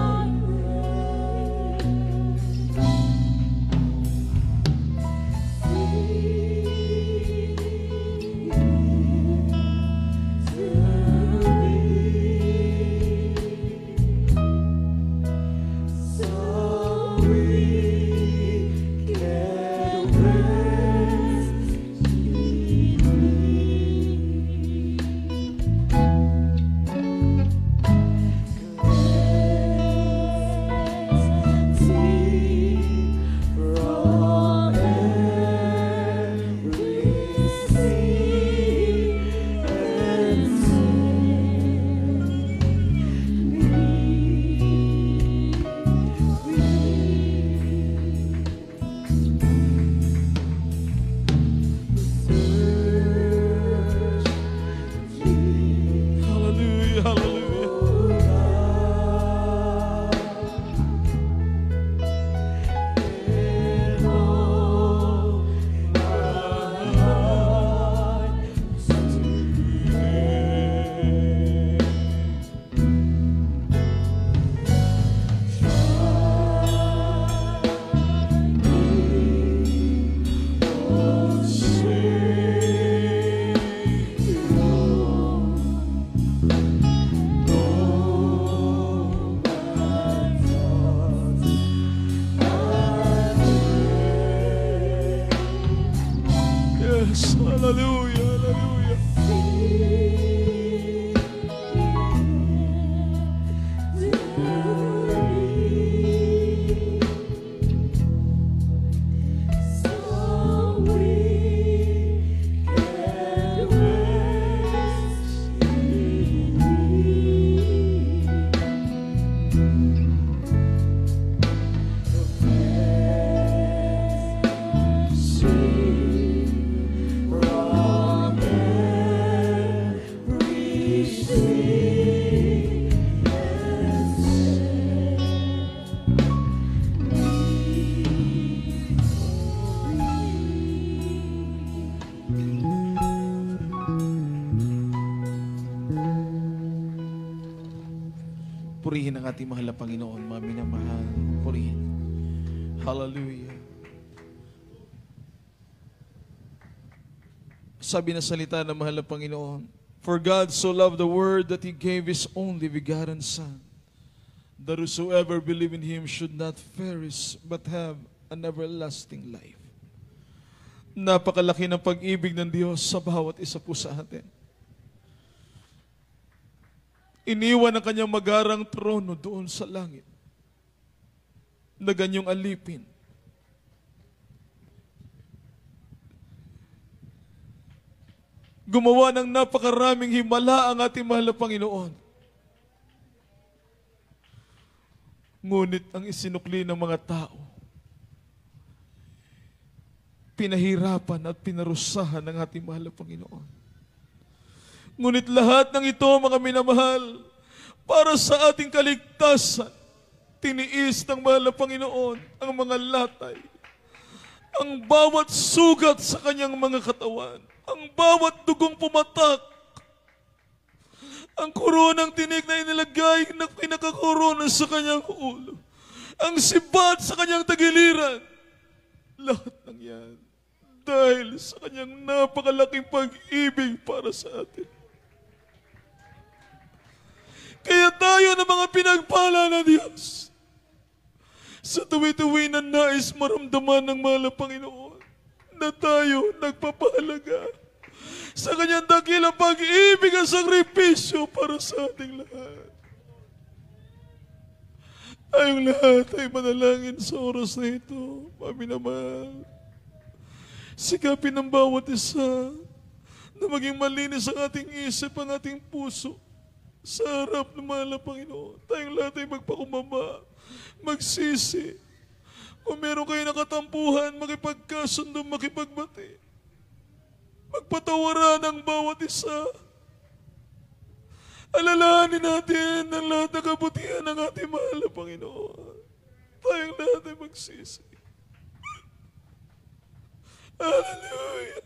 Hallelujah, hallelujah. Yes, hallelujah, hallelujah. Purihin ang ating mahal na Panginoon, mga minamahal. Purihin. Hallelujah. Sabi na salita ng mahal na Panginoon, for God so loved the world that He gave His only begotten Son, that whosoever believe in Him should not perish, but have an everlasting life. Napakalaki ng pag-ibig ng Diyos sa bawat isa po sa atin. Iniwan ang kanyang magarang trono doon sa langit na ganyong alipin. Gumawa ng napakaraming himala ang ating mahal na Panginoon. Ngunit ang isinukli ng mga tao, pinahirapan at pinarusahan ng ating mahal na Panginoon. Ngunit lahat ng ito, mga minamahal, para sa ating kaligtasan, tiniis ng mahal na Panginoon ang mga latay, ang bawat sugat sa kanyang mga katawan, ang bawat dugong pumatak, ang koronang tinik na inilagay na pinakakorona sa kanyang ulo, ang sibat sa kanyang tagiliran, lahat ng yan dahil sa kanyang napakalaking pag-ibig para sa atin. Kaya tayo na mga pinagpala ng Diyos, sa tuwi-tuwi na nais maramdaman ng mahal na Panginoon, na tayo nagpapahalaga sa kanyang dakilang pag-ibig at sakripisyo para sa ating lahat. Tayong lahat ay manalangin sa oras na ito, maminamahal. Sikapin ng bawat isa na maging malinis ang ating isip, ang ating puso, sa harap ng mahal na Panginoon. Tayong lahat ay magpakumbaba, magsisi. Kung meron kayo nakatampuhan, makipagkasundo, makipagbati. Magpatawaran ang bawat isa. Alalahanin natin ang lahat ng kabutihan ng ating mahal na Panginoon. Tayong lahat ay magsisi. Hallelujah.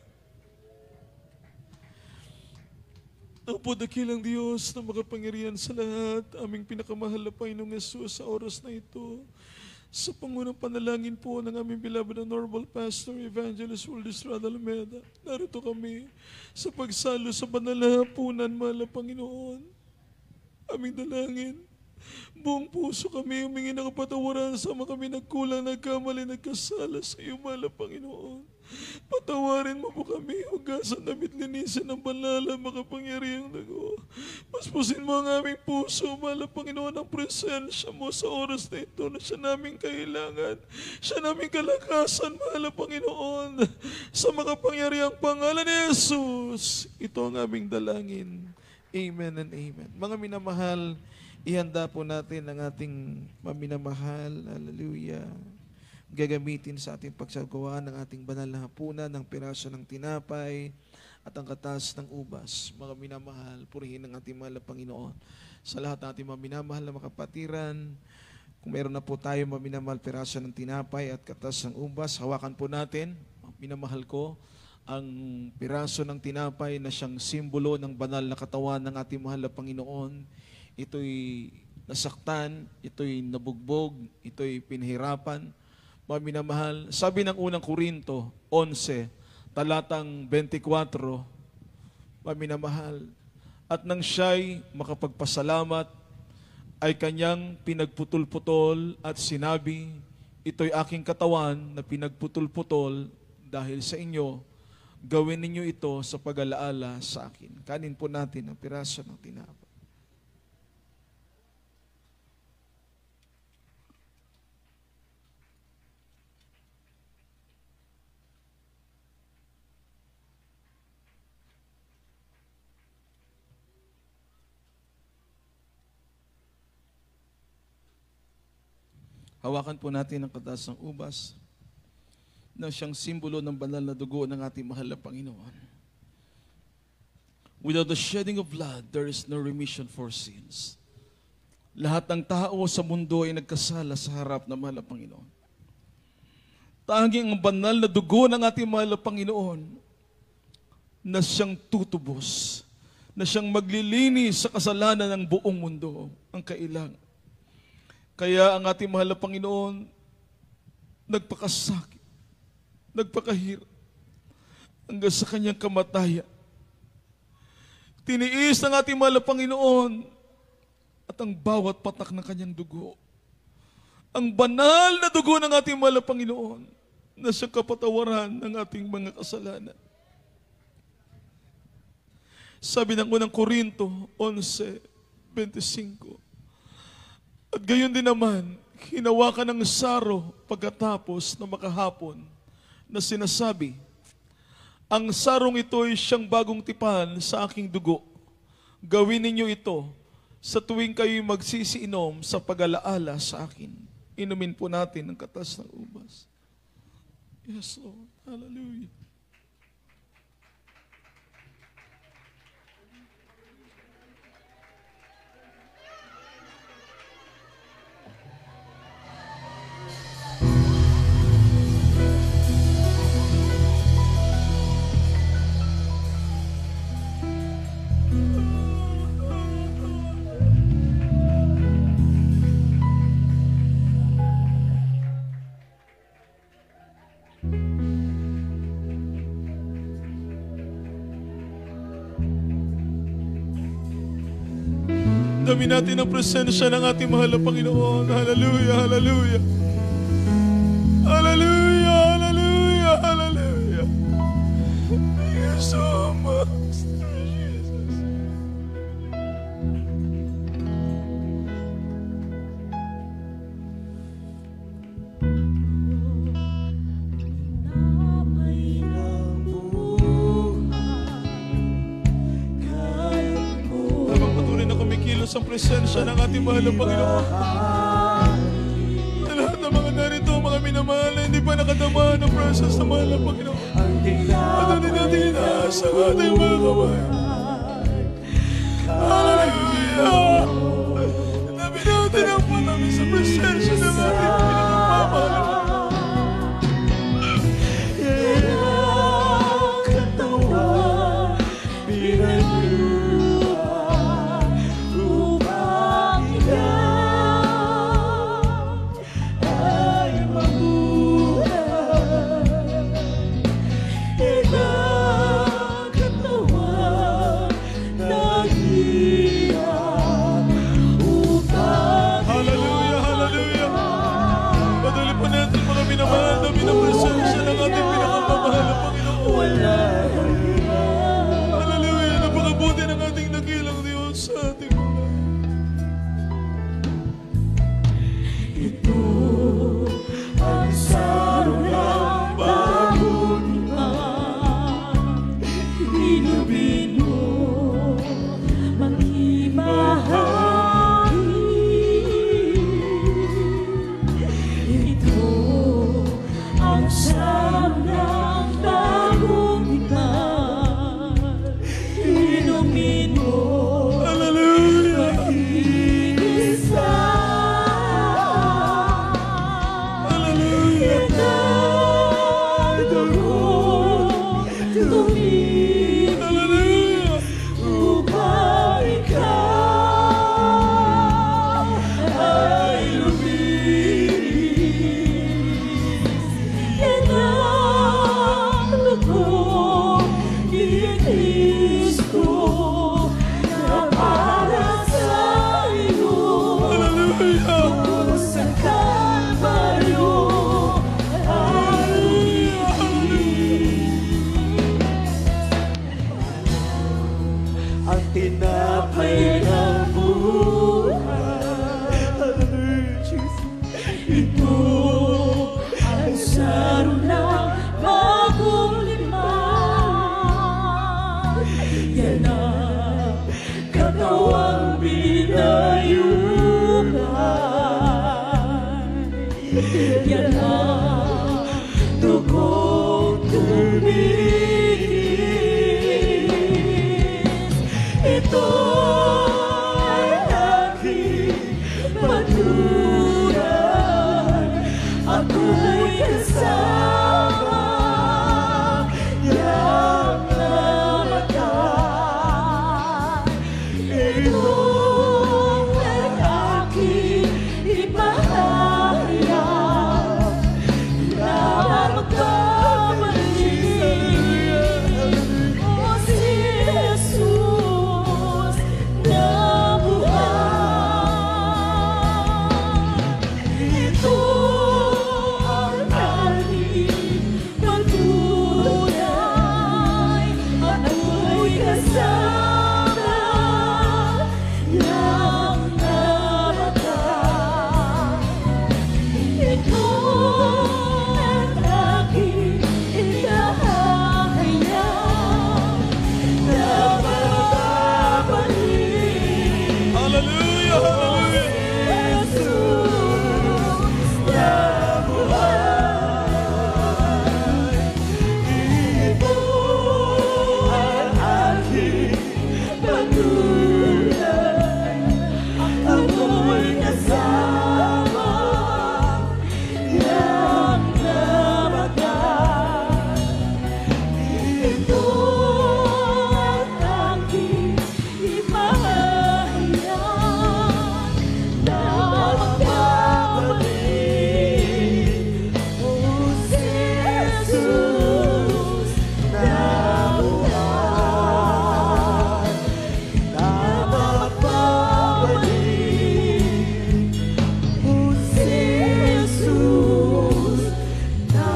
Ang po dakilang Diyos na makapangyarihan sa lahat, aming pinakamahal na Panginoong Yesus sa oras na ito, sa pangunang panalangin po ng aming beloved Honorable Pastor Evangelist Wilde Estrada Alameda, narito kami sa pagsalo sa banal na hapunan, mahal na Panginoon. Aming dalangin Buong puso kami humingi ng kapatawaran sa mga kami nagkulang, nagkamali, nagkasala sa iyo, mahal na Panginoon. Patawarin mo po kami, hugasan damit linisin ng banal at makapangyarihang dugo. Paspusin mo ang aming puso, mahal na Panginoon, ang presensya mo sa oras na ito na siya naming kailangan. Siya naming kalakasan, mahal na Panginoon. Sa makapangyarihang pangalan ni Jesus, ito ang aming dalangin. Amen and amen. Mga minamahal, ihanda po natin ang ating maminamahal, hallelujah, gagamitin sa ating pagsagawa ng ating banal na hapunan, ng piraso ng tinapay at ang katas ng ubas. Mga minamahal, purihin ang ating mahal na Panginoon. Sa lahat ng ating mga minamahal na makapatiran, kung meron na po tayo maminamahal piraso ng tinapay at katas ng ubas, hawakan po natin, minamahal ko, ang piraso ng tinapay na siyang simbolo ng banal na katawan ng ating mahal na Panginoon. Ito'y nasaktan, ito'y nabugbog, ito'y pinahirapan. Mga minamahal, sabi ng unang Korinto eleven, talatang twenty-four, mga minamahal, at nang siya'y makapagpasalamat, ay kanyang pinagputol-putol at sinabi, ito'y aking katawan na pinagputol-putol dahil sa inyo, gawin ninyo ito sa pag-alaala sa akin. Kanin po natin ang piraso ng tinapay. Hawakan po natin ang katas ng ubas na siyang simbolo ng banal na dugo ng ating mahal na Panginoon. Without the shedding of blood, there is no remission for sins. Lahat ng tao sa mundo ay nagkasala sa harap ng mahal na Panginoon. Tanging ang banal na dugo ng ating mahal na Panginoon na siyang tutubos, na siyang maglilinis sa kasalanan ng buong mundo ang kailangan. Kaya ang ating mahal na Panginoon, nagpakasakit, nagpakahirap, hanggang sa kanyang kamatayan. Tiniis ng ating mahal na Panginoon at ang bawat patak ng kanyang dugo. Ang banal na dugo ng ating mahal na Panginoon na siyang kapatawaran ng ating mga kasalanan. Sabi ng unang Korinto eleven twenty-five, at gayon din naman, hinawakan ng saro pagkatapos na makahapon na sinasabi, ang sarong ito ay siyang bagong tipan sa aking dugo. Gawin ninyo ito sa tuwing kayo'y magsisiinom sa pag-alaala sa akin. Inumin po natin ang katas ng ubas. Yes, Lord. Hallelujah. Dami natin ang presensya ng ating mahal na Panginoon. Hallelujah, hallelujah. Hallelujah, hallelujah, hallelujah. Thank you so much, Jesus. Ang presensya ng ating mahal na Panginoon. Lahat ng mga narito, mga minamahal na hindi pa nakadama ng presence ng mahal na Panginoon. At hindi natin inaasa ang ating mga kamay. Hallelujah! Dami natin ang panami sa presensya ng ating pinakamamahal. Upang ako'y kasama niyang namatay. Itong aking ipahayag na magbabalik o si Jesus na buhay. Ito ang aking pagtunay, ako'y kasama niyang namatay. Ito ang aking ikahahayag na magbabalik. Hallelujah! Hallelujah! Jesus na buhay. Ito ang aking pagtunay, ako'y kasama niyang namatay. Ito ang aking ipahayag na magbabalik o si Jesus na buhay. Na magbabalik o si Jesus na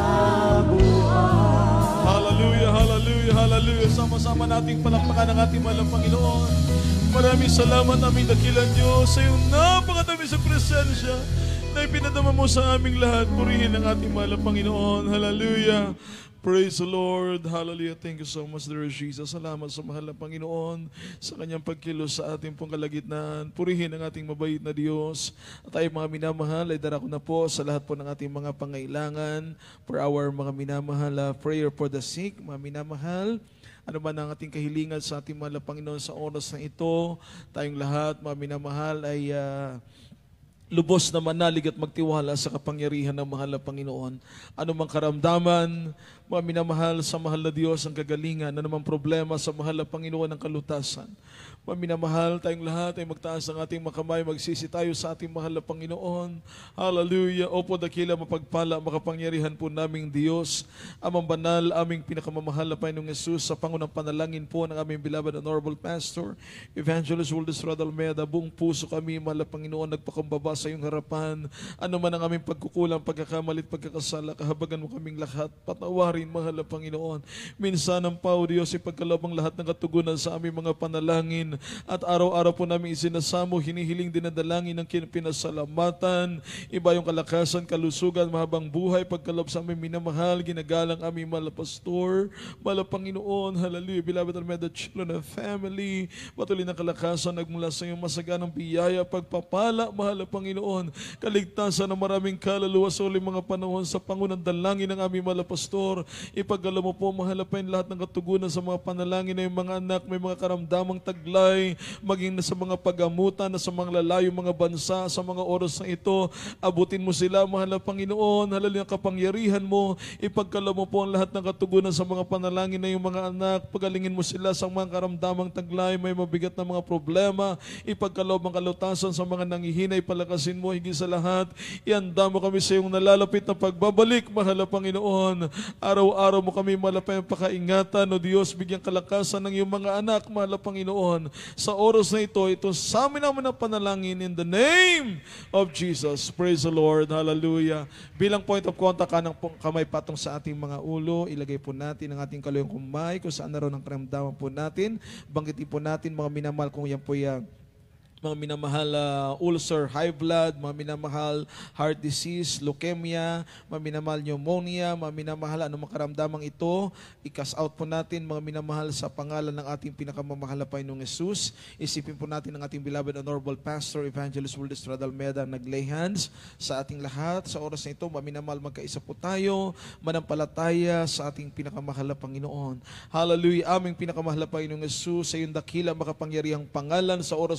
buhay. Hallelujah, hallelujah, hallelujah. Sama-sama nating palakpakan ang ating mahal na Panginoon. Maraming salamat aming dakilang Diyos sa iyong napakadami sa presensya na ipinadama mo sa aming lahat. Purihin ang ating mahal na Panginoon. Hallelujah. Praise the Lord. Hallelujah. Thank you so much, dear Jesus. Salamat sa mahal na Panginoon sa kanyang pagkilos sa ating pong kalagitnaan. Purihin ang ating mabait na Diyos. At tayo mga minamahal, ay darako na po sa lahat po ng ating mga pangailangan. For our mga minamahal, uh, prayer for the sick, mga minamahal. Ano man ang ating kahilingan sa ating mahal na Panginoon sa oras na ito, tayong lahat, mga minamahal, ay uh, lubos na manalig at magtiwala sa kapangyarihan ng mahal na Panginoon. Ano mang karamdaman, mga minamahal sa mahal na Diyos ang kagalingan, ano mang problema sa mahal na Panginoon ang kalutasan. Mga minamahal, tayong lahat ay magtaas ng ating makamay, magsisi tayo sa ating mahal na Panginoon. Hallelujah. Opo, dakila, mapagpala, makapangyarihan po naming Diyos, amang banal, aming pinakamamahal na Panginoong Jesus, sa pangunang panalangin po ng aming beloved honorable pastor, Evangelist Waldis Radalmeda, buong puso kami, mahal na Panginoon, nagpakumbaba sa iyong harapan. Ano man ang aming pagkukulang, pagkakamalit, pagkakasala, kahabagan mo kaming lahat. Patawarin, mahal na Panginoon. Minsan ang Pao Diyos, ipagkalabang lahat ng katugunan sa aming mga panalangin. At araw-araw po namin isinasamo, hinihiling dinadalangin ng pinasalamatan. Iba yung kalakasan, kalusugan, mahabang buhay, pagkalab sa aming minamahal, ginagalang aming mahal na pastor, mahal na Panginoon. Hallelujah. Beloved Almeida children and family, patuloy na kalakasan, nagmula sa iyong masaganang biyaya, pagpapala, mahal na Panginoon, kaligtasan ng maraming kaluluwa sa uling mga panahon sa pangunang dalangin ng aming mahal na pastor. Ipagdala mo po, mahal na Panginoon, lahat ng katugunan sa mga panalangin na yung mga anak, may mga karamdamang taglay, maging na sa mga pagamutan, na sa mga lalayo mga bansa, sa mga oras na ito, abutin mo sila, mahal na Panginoon. Hallelujah, kapangyarihan mo, ipagkala mo po ang lahat ng katugunan sa mga panalangin na yung mga anak, pagalingin mo sila sa mga karamdamang taglay, may mabigat na mga problema, ipagkalob ang kalutasan sa mga nangihinay, palakasin mo, higit sa lahat, ianda mo kami sa iyong nalalapit na pagbabalik, mahal na Panginoon. Araw-araw mo kami malapay ang pakaingatan, o Diyos, bigyang kalakasan ng iyong mga anak, mahal na Panginoon. Sa oras na ito, ito sa amin naman ang panalangin in the name of Jesus. Praise the Lord. Hallelujah. Bilang point of contact, kanang kamay patong sa ating mga ulo, ilagay po natin ang ating kaluyong kumay kung saan naroon ang karamdaman po natin. Banggitin po natin, mga minamahal, kung yan po yung mga minamahal uh, ulcer, high blood, mga minamahal heart disease, leukemia, mga minamahal pneumonia, mga minamahal anumang karamdamang ito, i-cast out po natin, mga minamahal, sa pangalan ng ating pinakamamahal na Panginoong Jesus. Isipin po natin ang ating beloved honorable pastor, Evangelist Waldis Radalmeda, naglay hands sa ating lahat. Sa oras na ito, mga minamahal, magkaisa po tayo, manampalataya sa ating pinakamahal na Panginoon. Hallelujah, aming pinakamahal na Panginoong Jesus, sa iyong dakila makapangyarihang pangalan sa oras na ito,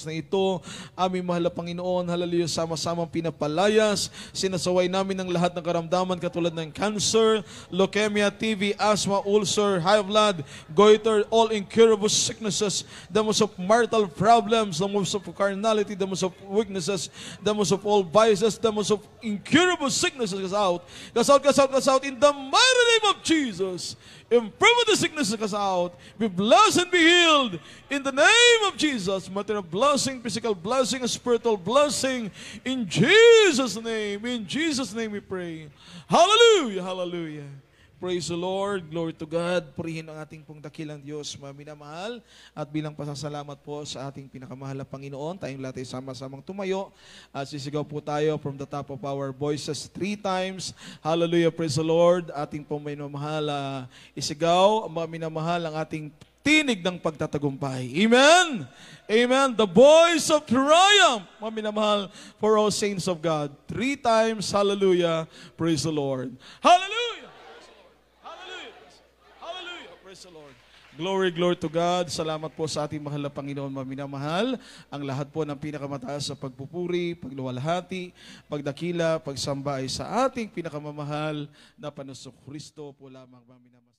po. Aming mahal na Panginoon, hallelujah, sama-samang pinapalayas. Sinasaway namin ang lahat ng karamdaman katulad ng cancer, leukemia, T V, asthma, ulcer, high blood, goiter, all incurable sicknesses, the most of marital problems, the most of carnality, the most of weaknesses, the most of all vices, the most of incurable sicknesses. Cast out, cast out, cast out, cast out in the mighty name of Jesus. Infirmity, sicknesses, cast out. Be blessed and be healed in the name of Jesus. Material blessing, physical blessing, spiritual blessing. In Jesus' name, in Jesus' name we pray. Hallelujah, hallelujah. Praise the Lord, glory to God. Purihin ang ating pong dakilang Diyos, mga minamahal. At bilang pasasalamat po sa ating pinakamahal na Panginoon, tayong lahat ay sama-samang tumayo. At sisigaw po tayo from the top of our voices three times. Hallelujah, praise the Lord. Ating pong minamahal, uh, isigaw, mga minamahal, ang ating tinig ng pagtatagumpay. Amen? Amen. The voice of triumph, mga minamahal, for all saints of God. Three times, hallelujah, praise the Lord. Hallelujah! Praise the Lord. Glory, glory to God. Salamat po sa ating mahal na Panginoon, mga minamahal. Ang lahat po ng pinakamataas sa pagpupuri, pagluwalhati, pagdakila, pagsamba ay sa ating pinakamamahal na Panginoong Kristo po lamang, mga minamahal.